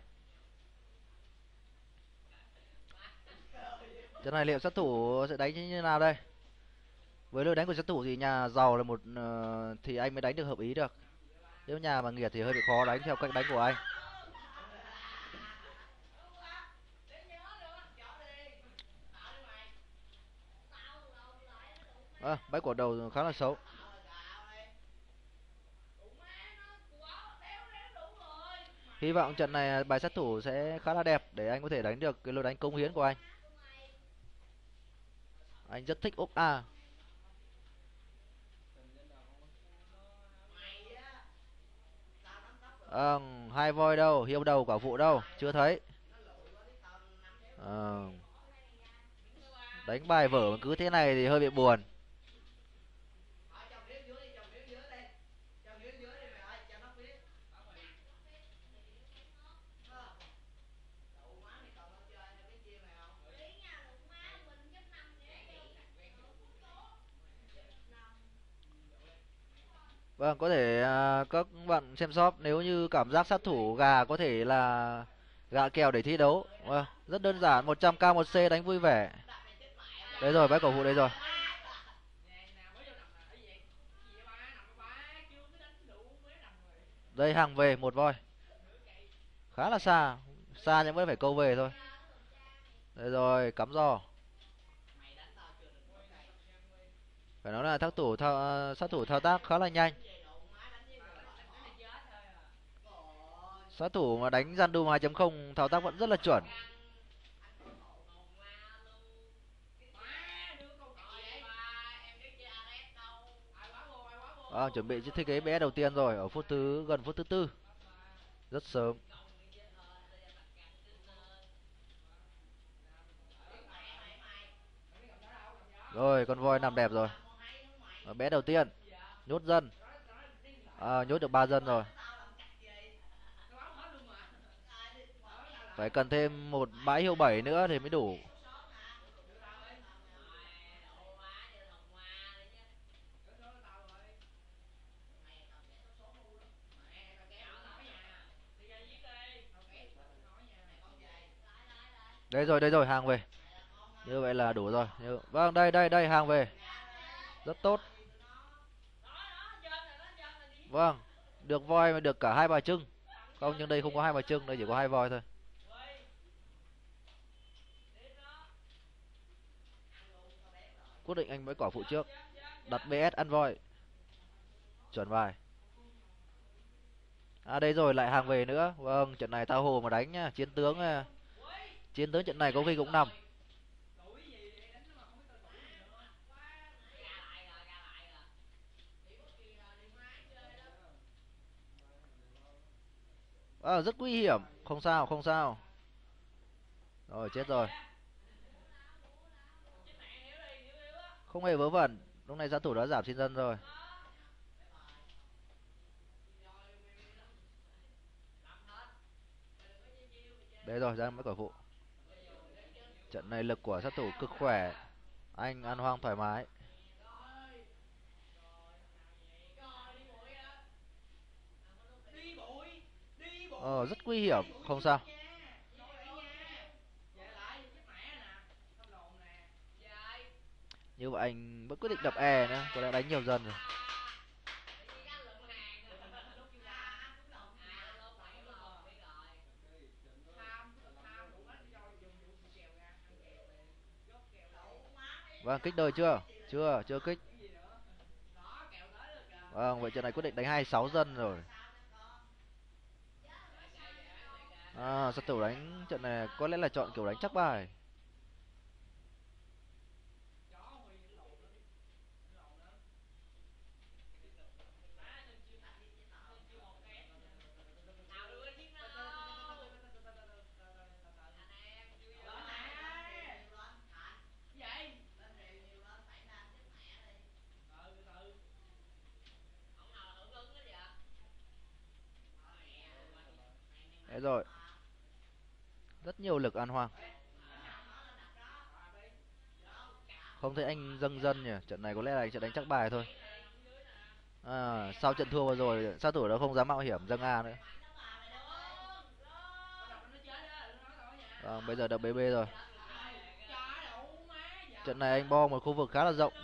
Trận này liệu sát thủ sẽ đánh như thế nào đây? Với lối đánh của sát thủ thì nhà giàu là một uh, thì anh mới đánh được hợp ý được. Nếu nhà mà nghiệt thì hơi bị khó đánh theo cách đánh của anh. À, bãi quả đầu khá là xấu. Hy vọng trận này bài sát thủ sẽ khá là đẹp để anh có thể đánh được cái lối đánh cống hiến của anh. Anh rất thích ốp A. À, hai voi đâu, hiêu đầu quả phụ đâu, chưa thấy. À, đánh bài vở mà cứ thế này thì hơi bị buồn. Vâng, có thể à, các bạn xem shop nếu như cảm giác sát thủ gà có thể là gạ kèo để thi đấu. Vâng, rất đơn giản, một trăm k một C đánh vui vẻ. Đấy rồi, bãi cổ phụ đây rồi. Đây hàng về một voi. Khá là xa, xa nhưng vẫn phải câu về thôi. Đây rồi, cắm giò. Phải nói là thác thủ thao, sát thủ thao tác khá là nhanh. Sát thủ mà đánh gian Doom hai chấm không thao tác vẫn rất là chuẩn. À, chuẩn bị thiết kế bé đầu tiên rồi ở phút thứ gần phút thứ tư, rất sớm. Rồi con voi nằm đẹp rồi. Ở bé đầu tiên nhốt dân, à, nhốt được ba dân rồi. Phải cần thêm một bãi hiêu bảy nữa thì mới đủ. Đây rồi, đây rồi, hàng về. Như vậy là đủ rồi. Như... Vâng, đây đây đây, hàng về. Rất tốt. Vâng, được voi mà được cả hai bà trưng. Không, nhưng đây không có hai bà trưng, đây chỉ có hai voi thôi. Quyết định anh mới quả phụ trước. Đặt bê ét ăn voi. Chuẩn bài. À đây rồi, lại hàng về nữa. Vâng, trận này tao hồ mà đánh nhá, chiến tướng à. Chiến tướng trận này có khi cũng nằm. À, rất nguy hiểm. Không sao, không sao. Rồi, chết rồi. Không hề vớ vẩn. Lúc này sát thủ đã giảm xin dân rồi. Đấy rồi, ra mấy quả phụ. Trận này lực của sát thủ cực khỏe. Anh ăn hoang thoải mái. Ờ, rất nguy hiểm. Không sao. Như vậy anh vẫn quyết định đập E nữa. Có lẽ đánh nhiều dần rồi. Vâng, kích đời chưa? Chưa, chưa kích. Vâng, vậy trận này quyết định đánh hai mươi sáu dân rồi. À, sát thủ đánh trận này có lẽ là chọn kiểu đánh chắc bài. Đấy rồi. Rất nhiều lực ăn hoang. Không thấy anh dâng dân nhỉ. Trận này có lẽ là anh sẽ đánh chắc bài thôi. À, sau trận thua vừa rồi sát thủ đã không dám mạo hiểm dâng A nữa. À, bây giờ đập bê bê rồi. Trận này anh bo một khu vực khá là rộng.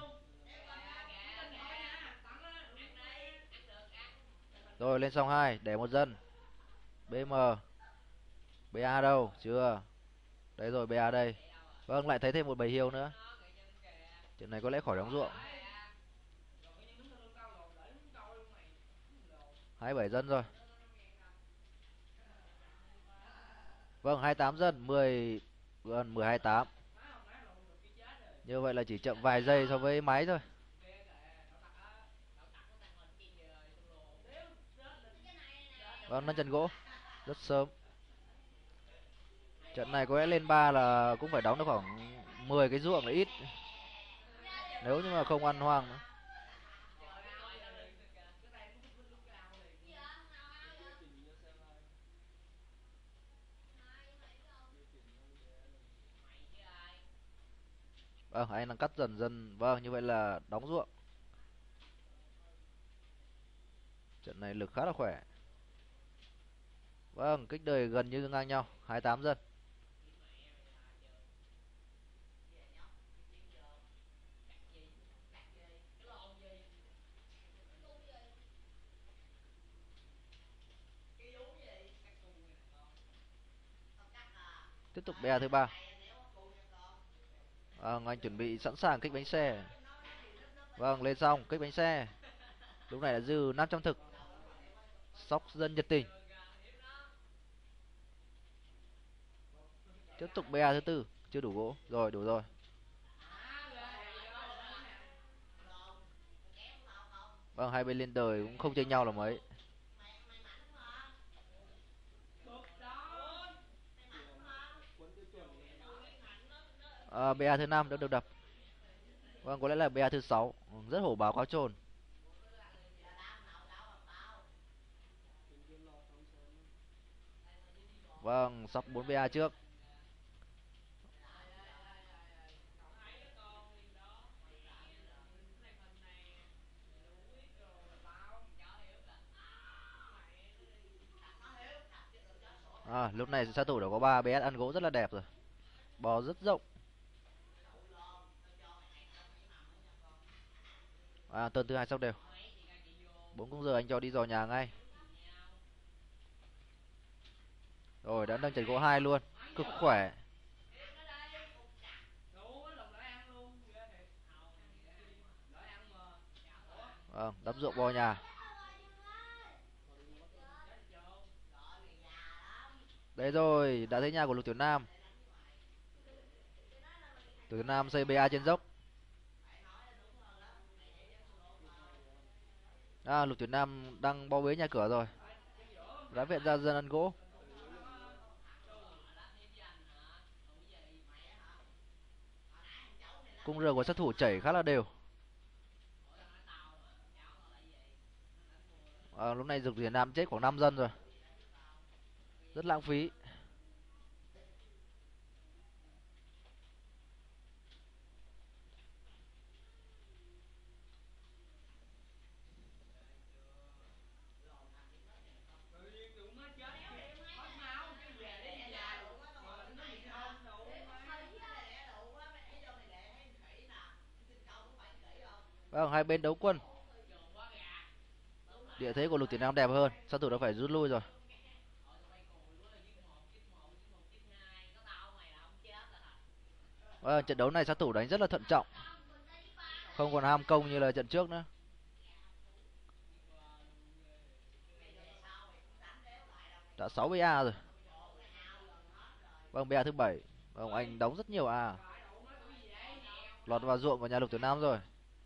Rồi lên sòng hai để một dân. bê em. bê a đâu? Chưa. Đấy rồi, bê a đây. Vâng, lại thấy thêm một bầy hiêu nữa. Trận này có lẽ khỏi đóng ruộng. hai mươi bảy dân rồi. Vâng, hai mươi tám dân, mười gần mười hai tám. Như vậy là chỉ chậm vài giây so với máy thôi. Vâng, nâng chân gỗ rất sớm. Trận này có lẽ lên ba là cũng phải đóng được khoảng mười cái ruộng là ít. Nếu như mà không ăn hoang nữa. Vâng, anh đang cắt dần dần. Vâng, như vậy là đóng ruộng. Trận này lực khá là khỏe. Vâng, kích đời gần như ngang nhau, hai mươi tám dân. Tiếp tục bê a thứ ba. Vâng, anh chuẩn bị sẵn sàng kích bánh xe. Vâng, lên xong kích bánh xe. Lúc này là dư năm trăm thực. Sóc dân nhiệt tình. Tiếp tục bê a thứ tư. Chưa đủ gỗ. Rồi, đủ rồi. Vâng, hai bên lên đời cũng không chênh nhau là mấy. À, bê a thứ năm đã được đập. Vâng, có lẽ là bê a thứ sáu. Rất hổ báo cáo trồn. Vâng, sóc bốn bê a trước. À, lúc này sát thủ đã có ba bê ét ăn gỗ rất là đẹp rồi. Bò rất rộng. À, tơn thứ hai sóc đều. Bốn cung giờ anh cho đi dò nhà ngay. Rồi, đã nâng trận gỗ hai luôn. Cực khỏe. Vâng, đắp ruộng bò nhà. Đấy rồi, đã thấy nhà của Lục Tiểu Nam. Tiểu Nam xây bê a trên dốc. À, Lục Tiểu Nam đang bao bế nhà cửa rồi. Đã viện ra dân ăn gỗ. Cung rờ của sát thủ chảy khá là đều. À, lúc này Lục Tiểu Nam chết khoảng năm dân rồi. Rất lãng phí. Vâng, hai bên đấu quân. Địa thế của Lục Tiểu Nam đẹp hơn. Sát thủ đã phải rút lui rồi. Vâng, trận đấu này sát thủ đánh rất là thận trọng. Không còn ham công như là trận trước nữa. Đã sáu bê a rồi. Vâng, bê a thứ bảy. Vâng, anh đóng rất nhiều A. Lọt vào ruộng của nhà Lục Tiểu Nam rồi.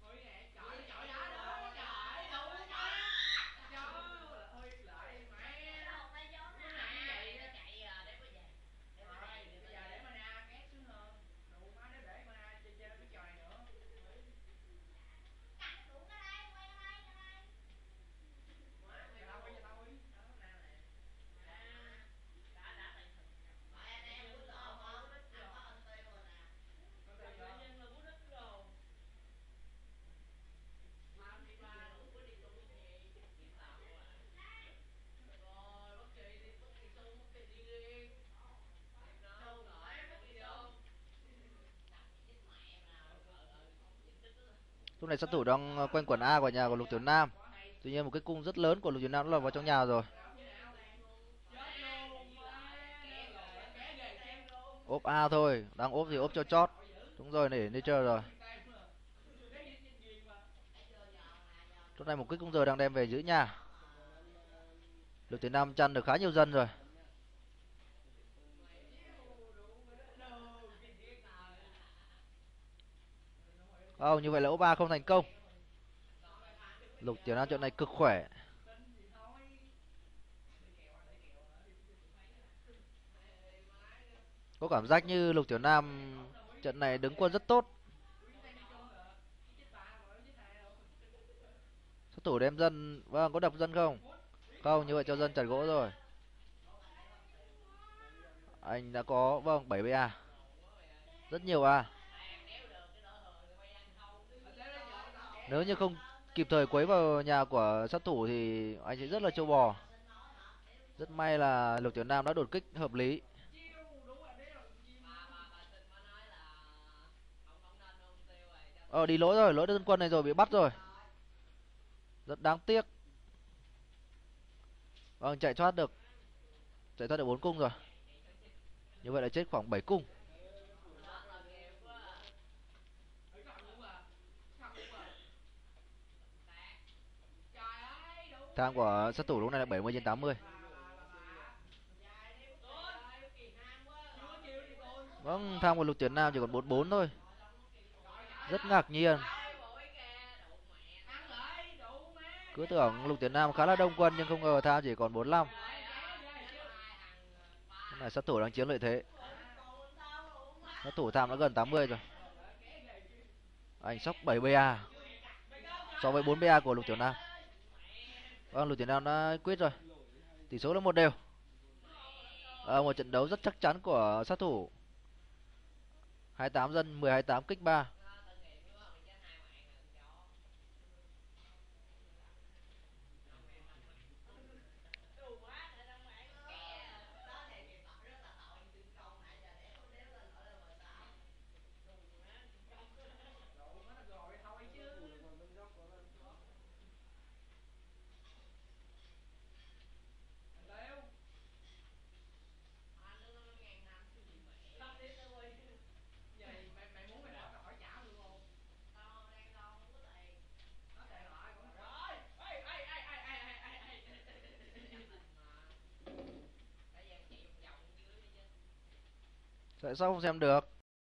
Lúc này sát thủ đang quanh quẩn A của nhà của Lục Tiểu Nam. Tuy nhiên một cái cung rất lớn của Lục Tiểu Nam đã lọt vào trong nhà rồi. Ốp A thôi, đang ốp thì ốp cho chót. Đúng rồi, để nature rồi. Lúc này một cái cung giờ đang đem về giữ nhà. Lục Tiểu Nam chăn được khá nhiều dân rồi. Oh, như vậy là ốp A không thành công. Lục Tiểu Nam trận này cực khỏe. Có cảm giác như Lục Tiểu Nam trận này đứng quân rất tốt. Sát thủ đem dân. Vâng, có đập dân không? Không, như vậy cho dân chặt gỗ rồi. Anh đã có, vâng, bảy bê a. Rất nhiều A. Nếu như không kịp thời quấy vào nhà của sát thủ thì anh sẽ rất là trâu bò. Rất may là Lục Tiểu Nam đã đột kích hợp lý. Ờ, đi lỗi rồi, lỗi dân quân này rồi, bị bắt rồi. Rất đáng tiếc. Vâng, chạy thoát được. Chạy thoát được bốn cung rồi. Như vậy là chết khoảng bảy cung. Tham của sát thủ lúc này là bảy mươi trên tám mươi. Vâng, tham của Lục Tuyển Nam chỉ còn bốn bốn thôi. Rất ngạc nhiên. Cứ tưởng Lục Tuyển Nam khá là đông quân nhưng không ngờ tham chỉ còn bốn lăm. Cái này sát thủ đang chiếm lợi thế. Sát thủ tham đã gần tám mươi rồi. Anh sóc bảy bê a so với bốn bê a của Lục Tuyển Nam. Vâng, Lục Tuyển Nam đã quyết rồi. Tỷ số là một đều. À, một trận đấu rất chắc chắn của sát thủ. hai mươi tám dân, mười hai tám kích ba. Tại sao không xem được?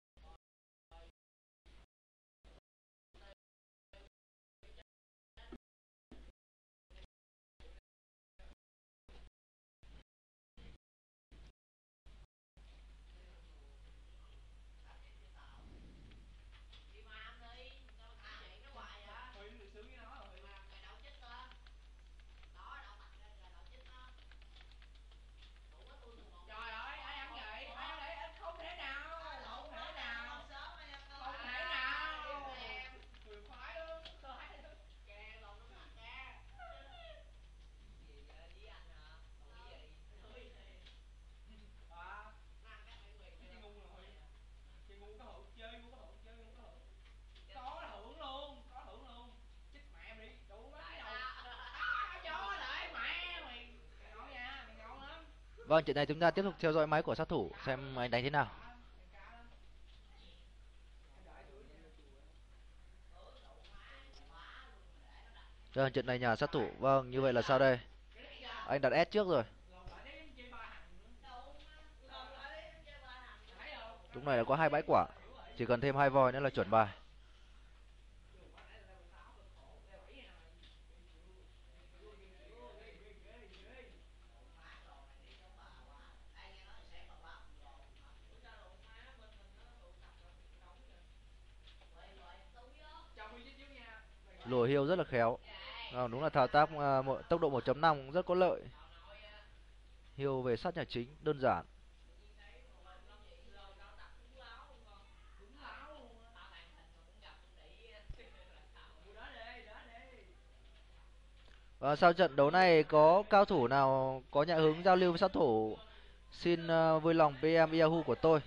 Vâng, trận này chúng ta tiếp tục theo dõi máy của sát thủ xem anh đánh thế nào. Vâng, trận này nhà sát thủ. Vâng, như vậy là sao đây? Anh đặt S trước rồi. Lúc này là có hai bãi quả, chỉ cần thêm hai voi nữa là chuẩn bài. Lùa hiêu rất là khéo. À, đúng là thao tác uh, một, tốc độ một chấm năm cũng rất có lợi. Hiêu về sát nhà chính đơn giản. Và sau trận đấu này có cao thủ nào có nhà hứng giao lưu với sát thủ, xin uh, vui lòng pê em Yahoo của tôi.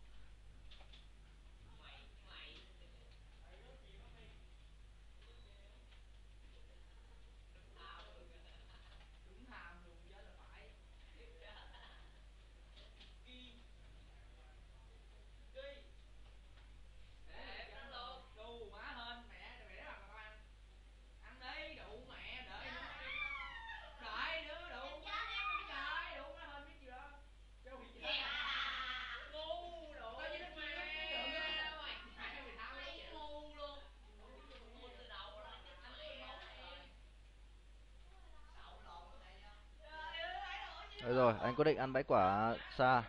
Đấy rồi, anh quyết định ăn bãi quả xa.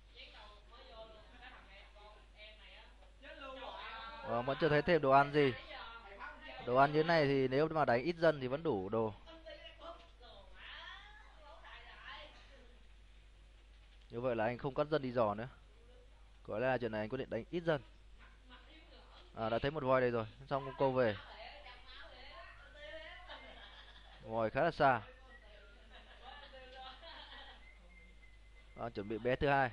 Ờ, vẫn chưa thấy thêm đồ ăn gì. Đồ ăn như thế này thì nếu mà đánh ít dân thì vẫn đủ đồ. Như vậy là anh không cắt dân đi dò nữa. Có lẽ là chuyện này anh quyết định đánh ít dân. À, đã thấy một voi đây rồi, xong cũng câu về. Voi khá là xa. À, chuẩn bị bé thứ hai.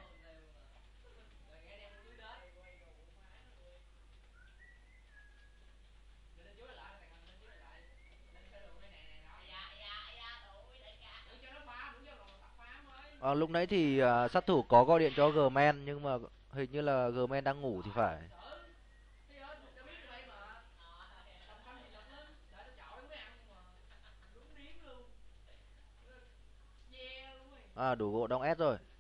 Ờ, lúc nãy thì à, sát thủ có gọi điện cho Gmen nhưng mà hình như là Gmen đang ngủ thì phải. À đủ gỗ đóng S rồi.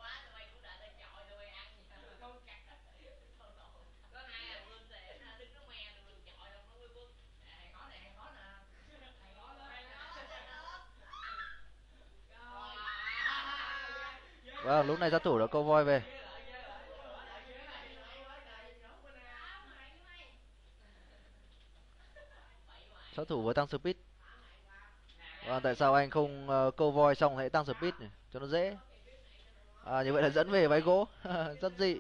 Vâng, lúc này sát thủ đã câu voi về. Sát thủ vừa tăng speed. Vâng, tại sao anh không uh, câu voi xong hãy tăng speed nhỉ? Cho nó dễ. À như vậy là dẫn về váy gỗ. Rất dị.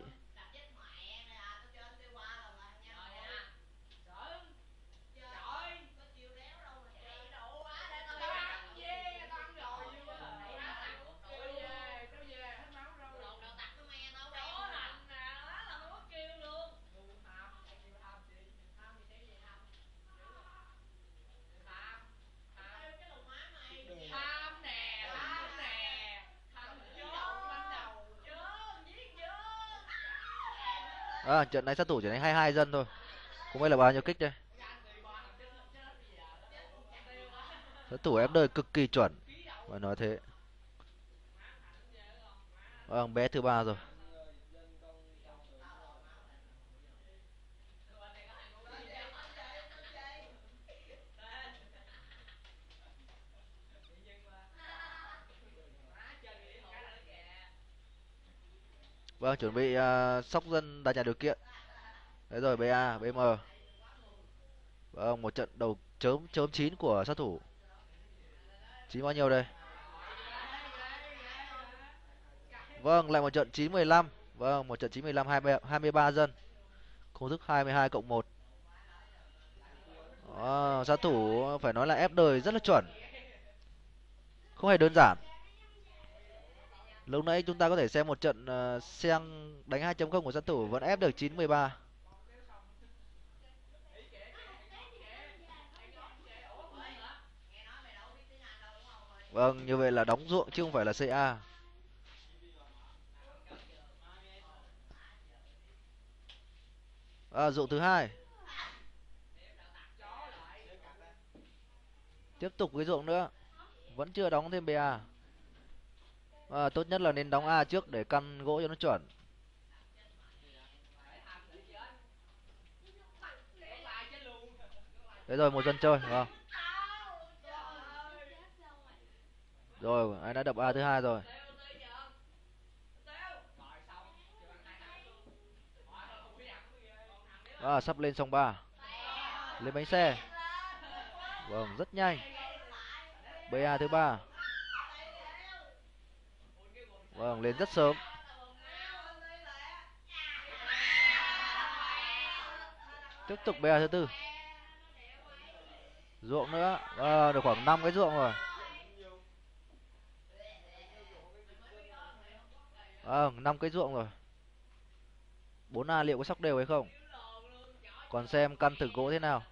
À, trận này sát thủ chỉ đánh hai mươi hai dân thôi. Không biết là bao nhiêu kích đây. Sát thủ ép đời cực kỳ chuẩn. Phải nói thế. Vâng, bé thứ ba rồi. Vâng, chuẩn bị uh, sóc dân đặt nhà điều kiện. Đấy rồi, bê a, bê em. Vâng, một trận đầu chớm chớm chín của sát thủ. Chín bao nhiêu đây? Vâng, lại một trận chín mười lăm. Vâng, một trận chín mười lăm hai mươi ba dân. Công thức hai mươi hai cộng một. Đó, sát thủ phải nói là ép đời rất là chuẩn. Không hề đơn giản. Lúc nãy chúng ta có thể xem một trận uh, Seng đánh hai chấm không của sát thủ vẫn ép được chín mười ba. Vâng, như vậy là đóng ruộng chứ không phải là xê a. À, ruộng thứ hai. Tiếp tục cái ruộng nữa. Vẫn chưa đóng thêm bê a. À, tốt nhất là nên đóng A trước để căn gỗ cho nó chuẩn. Đấy rồi, một dân chơi, vâng. Rồi, anh đã đập A thứ hai rồi. À, sắp lên sông ba. Lên bánh xe. Vâng, rất nhanh. bê a thứ ba. Vâng, lên rất sớm. Tiếp tục bê a thứ tư. Ruộng nữa. À, được khoảng năm cái ruộng rồi. Vâng, năm cái ruộng rồi. bốn A liệu có sóc đều hay không? Còn xem căn thực gỗ thế nào.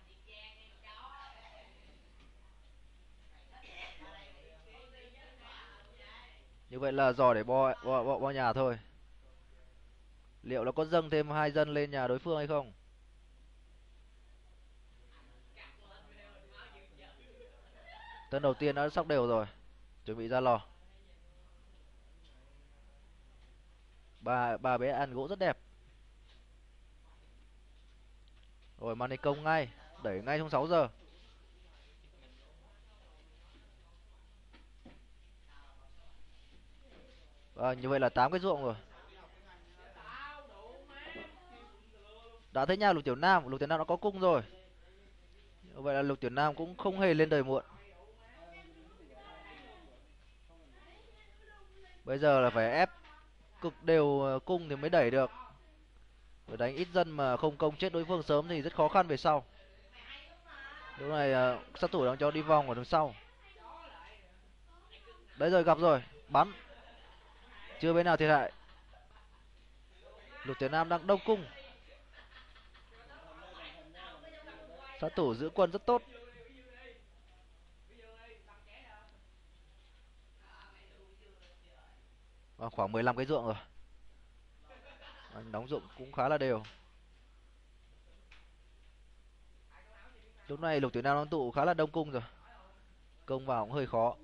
Như vậy là giò để bo, bo, bo, bo nhà thôi. Liệu nó có dâng thêm hai dân lên nhà đối phương hay không? Tân đầu tiên đã sóc đều rồi. Chuẩn bị ra lò. Ba ba bé ăn gỗ rất đẹp. Rồi mani công ngay. Đẩy ngay trong sáu giờ. À, như vậy là tám cái ruộng rồi. Đã thấy nhà Lục Tiểu Nam. Lục Tiểu Nam nó có cung rồi. Vậy là Lục Tiểu Nam cũng không hề lên đời muộn. Bây giờ là phải ép cực đều cung thì mới đẩy được. Để đánh ít dân mà không công chết đối phương sớm thì rất khó khăn về sau. Lúc này uh, sát thủ đang cho đi vòng ở đằng sau. Đấy rồi, gặp rồi. Bắn. Chưa bên nào thiệt hại. Lục Tiểu Nam đang đông cung. Sát thủ giữ quân rất tốt. Vâng, khoảng mười lăm cái ruộng rồi. Anh đóng ruộng cũng khá là đều. Lúc này Lục Tiểu Nam đang tụ khá là đông cung rồi. Công vào cũng hơi khó.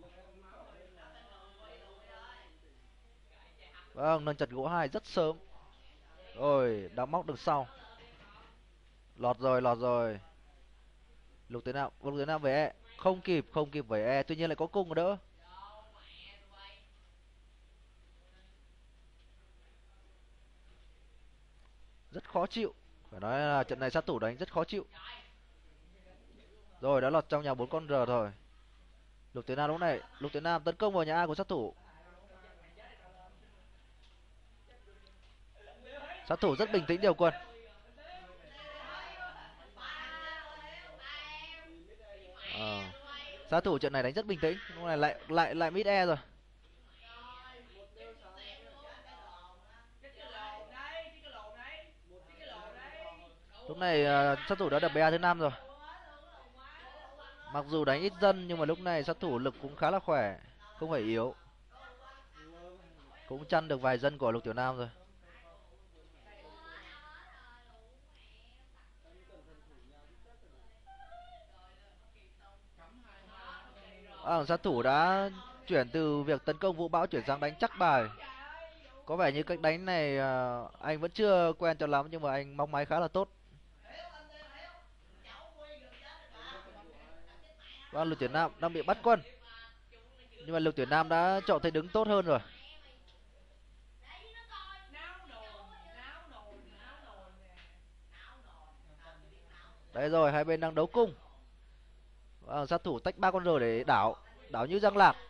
Vâng, nâng chặt gỗ hai rất sớm. Rồi, đã móc được sau. Lọt rồi, lọt rồi. Lục Tiểu Nam, Lục Tiểu Nam về E. Không kịp, không kịp về E, tuy nhiên lại có cung mà đỡ. Rất khó chịu. Phải nói là trận này sát thủ đánh rất khó chịu. Rồi, đã lọt trong nhà bốn con R rồi. Lục Tiểu Nam lúc này, Lục Tiểu Nam tấn công vào nhà A của sát thủ. Sát thủ rất bình tĩnh điều quân. À, sát thủ trận này đánh rất bình tĩnh. Lúc này lại lại lại mid E rồi. Lúc này uh, sát thủ đã đập bê a thứ năm rồi. Mặc dù đánh ít dân nhưng mà lúc này sát thủ lực cũng khá là khỏe, không phải yếu. Cũng chăn được vài dân của Lục Tiểu Nam rồi. À, sát thủ đã chuyển từ việc tấn công vũ bão chuyển sang đánh chắc bài. Có vẻ như cách đánh này uh, anh vẫn chưa quen cho lắm nhưng mà anh mong máy khá là tốt. Và Lục Tiểu Nam đang bị bắt quân. Nhưng mà Lục Tiểu Nam đã chọn thế đứng tốt hơn rồi. Đấy rồi, hai bên đang đấu cung. À, sát thủ tách ba con rồi để đảo, đảo như răng lạc.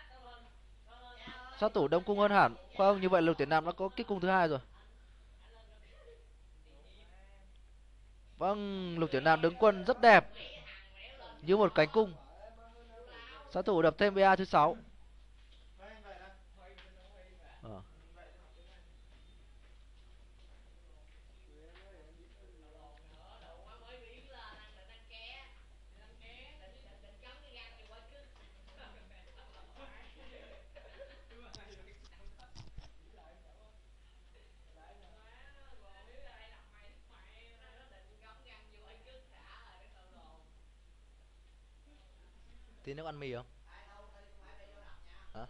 Sát thủ đông cung hơn hẳn. Không, như vậy Lục Tiểu Nam đã có kích cung thứ hai rồi. Vâng, Lục Tiểu Nam đứng quân rất đẹp, như một cánh cung. Sát thủ đập thêm bê a thứ sáu. À. Tí nước ăn mì không? Hả?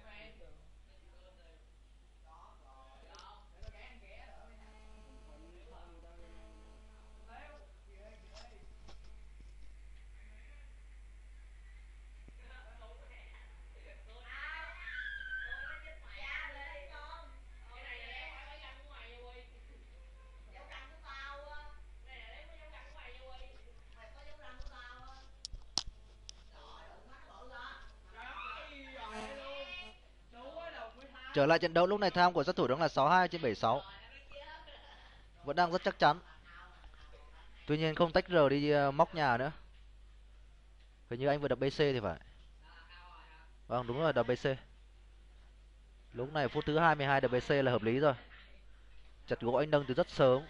Trở lại trận đấu lúc này tham của sát thủ đó là sáu hai trên bảy sáu. Vẫn đang rất chắc chắn. Tuy nhiên không tách R đi uh, móc nhà nữa. Hình như anh vừa đập bê xê thì phải. Vâng, đúng rồi, đập bê xê. Lúc này phút thứ hai mươi hai đập bê xê là hợp lý rồi. Chặt gỗ anh nâng từ rất sớm.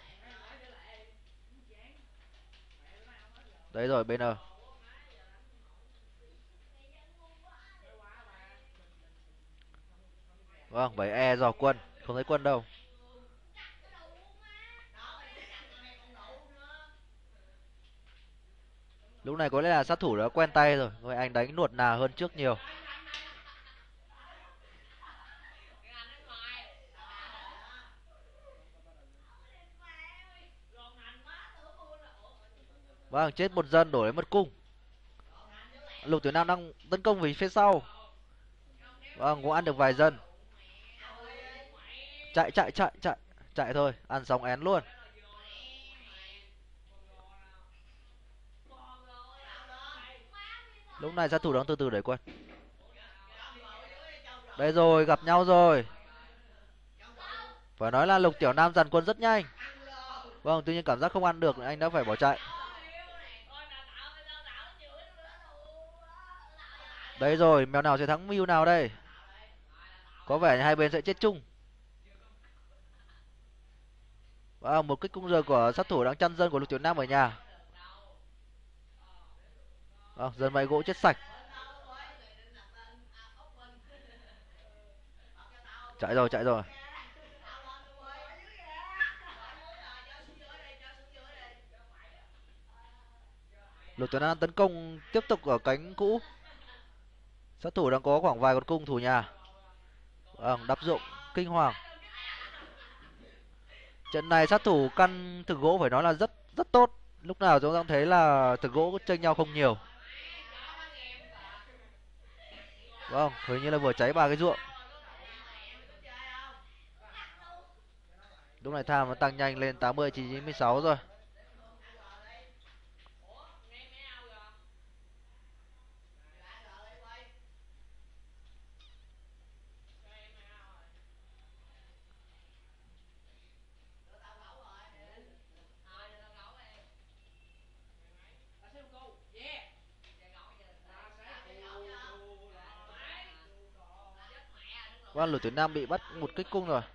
Đấy rồi, bê en. Vâng, bảy E dò quân, không thấy quân đâu. Lúc này có lẽ là sát thủ đã quen tay rồi, rồi anh đánh nuột nà hơn trước nhiều. Vâng, chết một dân đổi lấy mất cung. Lục Tiểu Nam đang tấn công về phía sau. Vâng, cũng ăn được vài dân. Chạy chạy chạy chạy, chạy thôi, ăn xong én luôn. Lúc này sát thủ đang từ từ đẩy quân. Đây rồi, gặp nhau rồi. Phải nói là Lục Tiểu Nam dàn quân rất nhanh. Vâng, tuy nhiên cảm giác không ăn được, anh đã phải bỏ chạy. Đấy rồi, mèo nào sẽ thắng mưu nào đây? Có vẻ hai bên sẽ chết chung. Và một kích cung rời của sát thủ đang chăn dân của Lục Tiểu Nam ở nhà. À, dân máy gỗ chết sạch. Chạy rồi, chạy rồi. Lục Tuấn An tấn công tiếp tục ở cánh cũ. Sát thủ đang có khoảng vài con cung thủ nhà. Vâng, đắp dụng kinh hoàng. Trận này sát thủ căn thực gỗ phải nói là rất rất tốt. Lúc nào chúng ta cũng thấy là thực gỗ chênh nhau không nhiều. Vâng, hình như là vừa cháy ba cái ruộng. Lúc này tham nó tăng nhanh lên tám mươi chín mươi sáu rồi. Vâng, Lục Tuyến Nam bị bắt một kích cung rồi.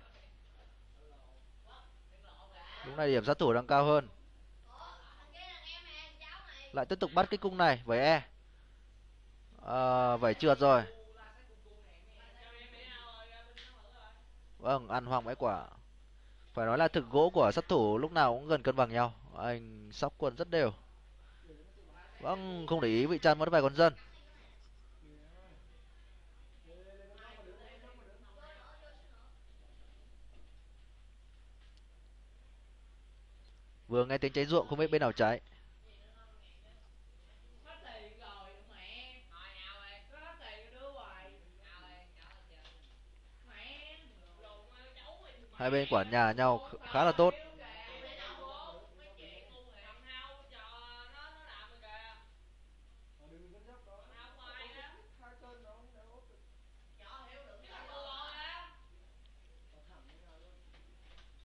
Lúc này điểm sát thủ đang cao hơn. Lại tiếp tục bắt kích cung này với E. À, vẩy trượt rồi. Vâng, ăn hoang mãi quả. Phải nói là thực gỗ của sát thủ lúc nào cũng gần cân bằng nhau. Anh sóc quân rất đều. Vâng, không để ý bị chăn mất vài con dân. Vừa nghe tiếng cháy ruộng không biết bên nào cháy. Hai bên quản nhà nhau khá là tốt.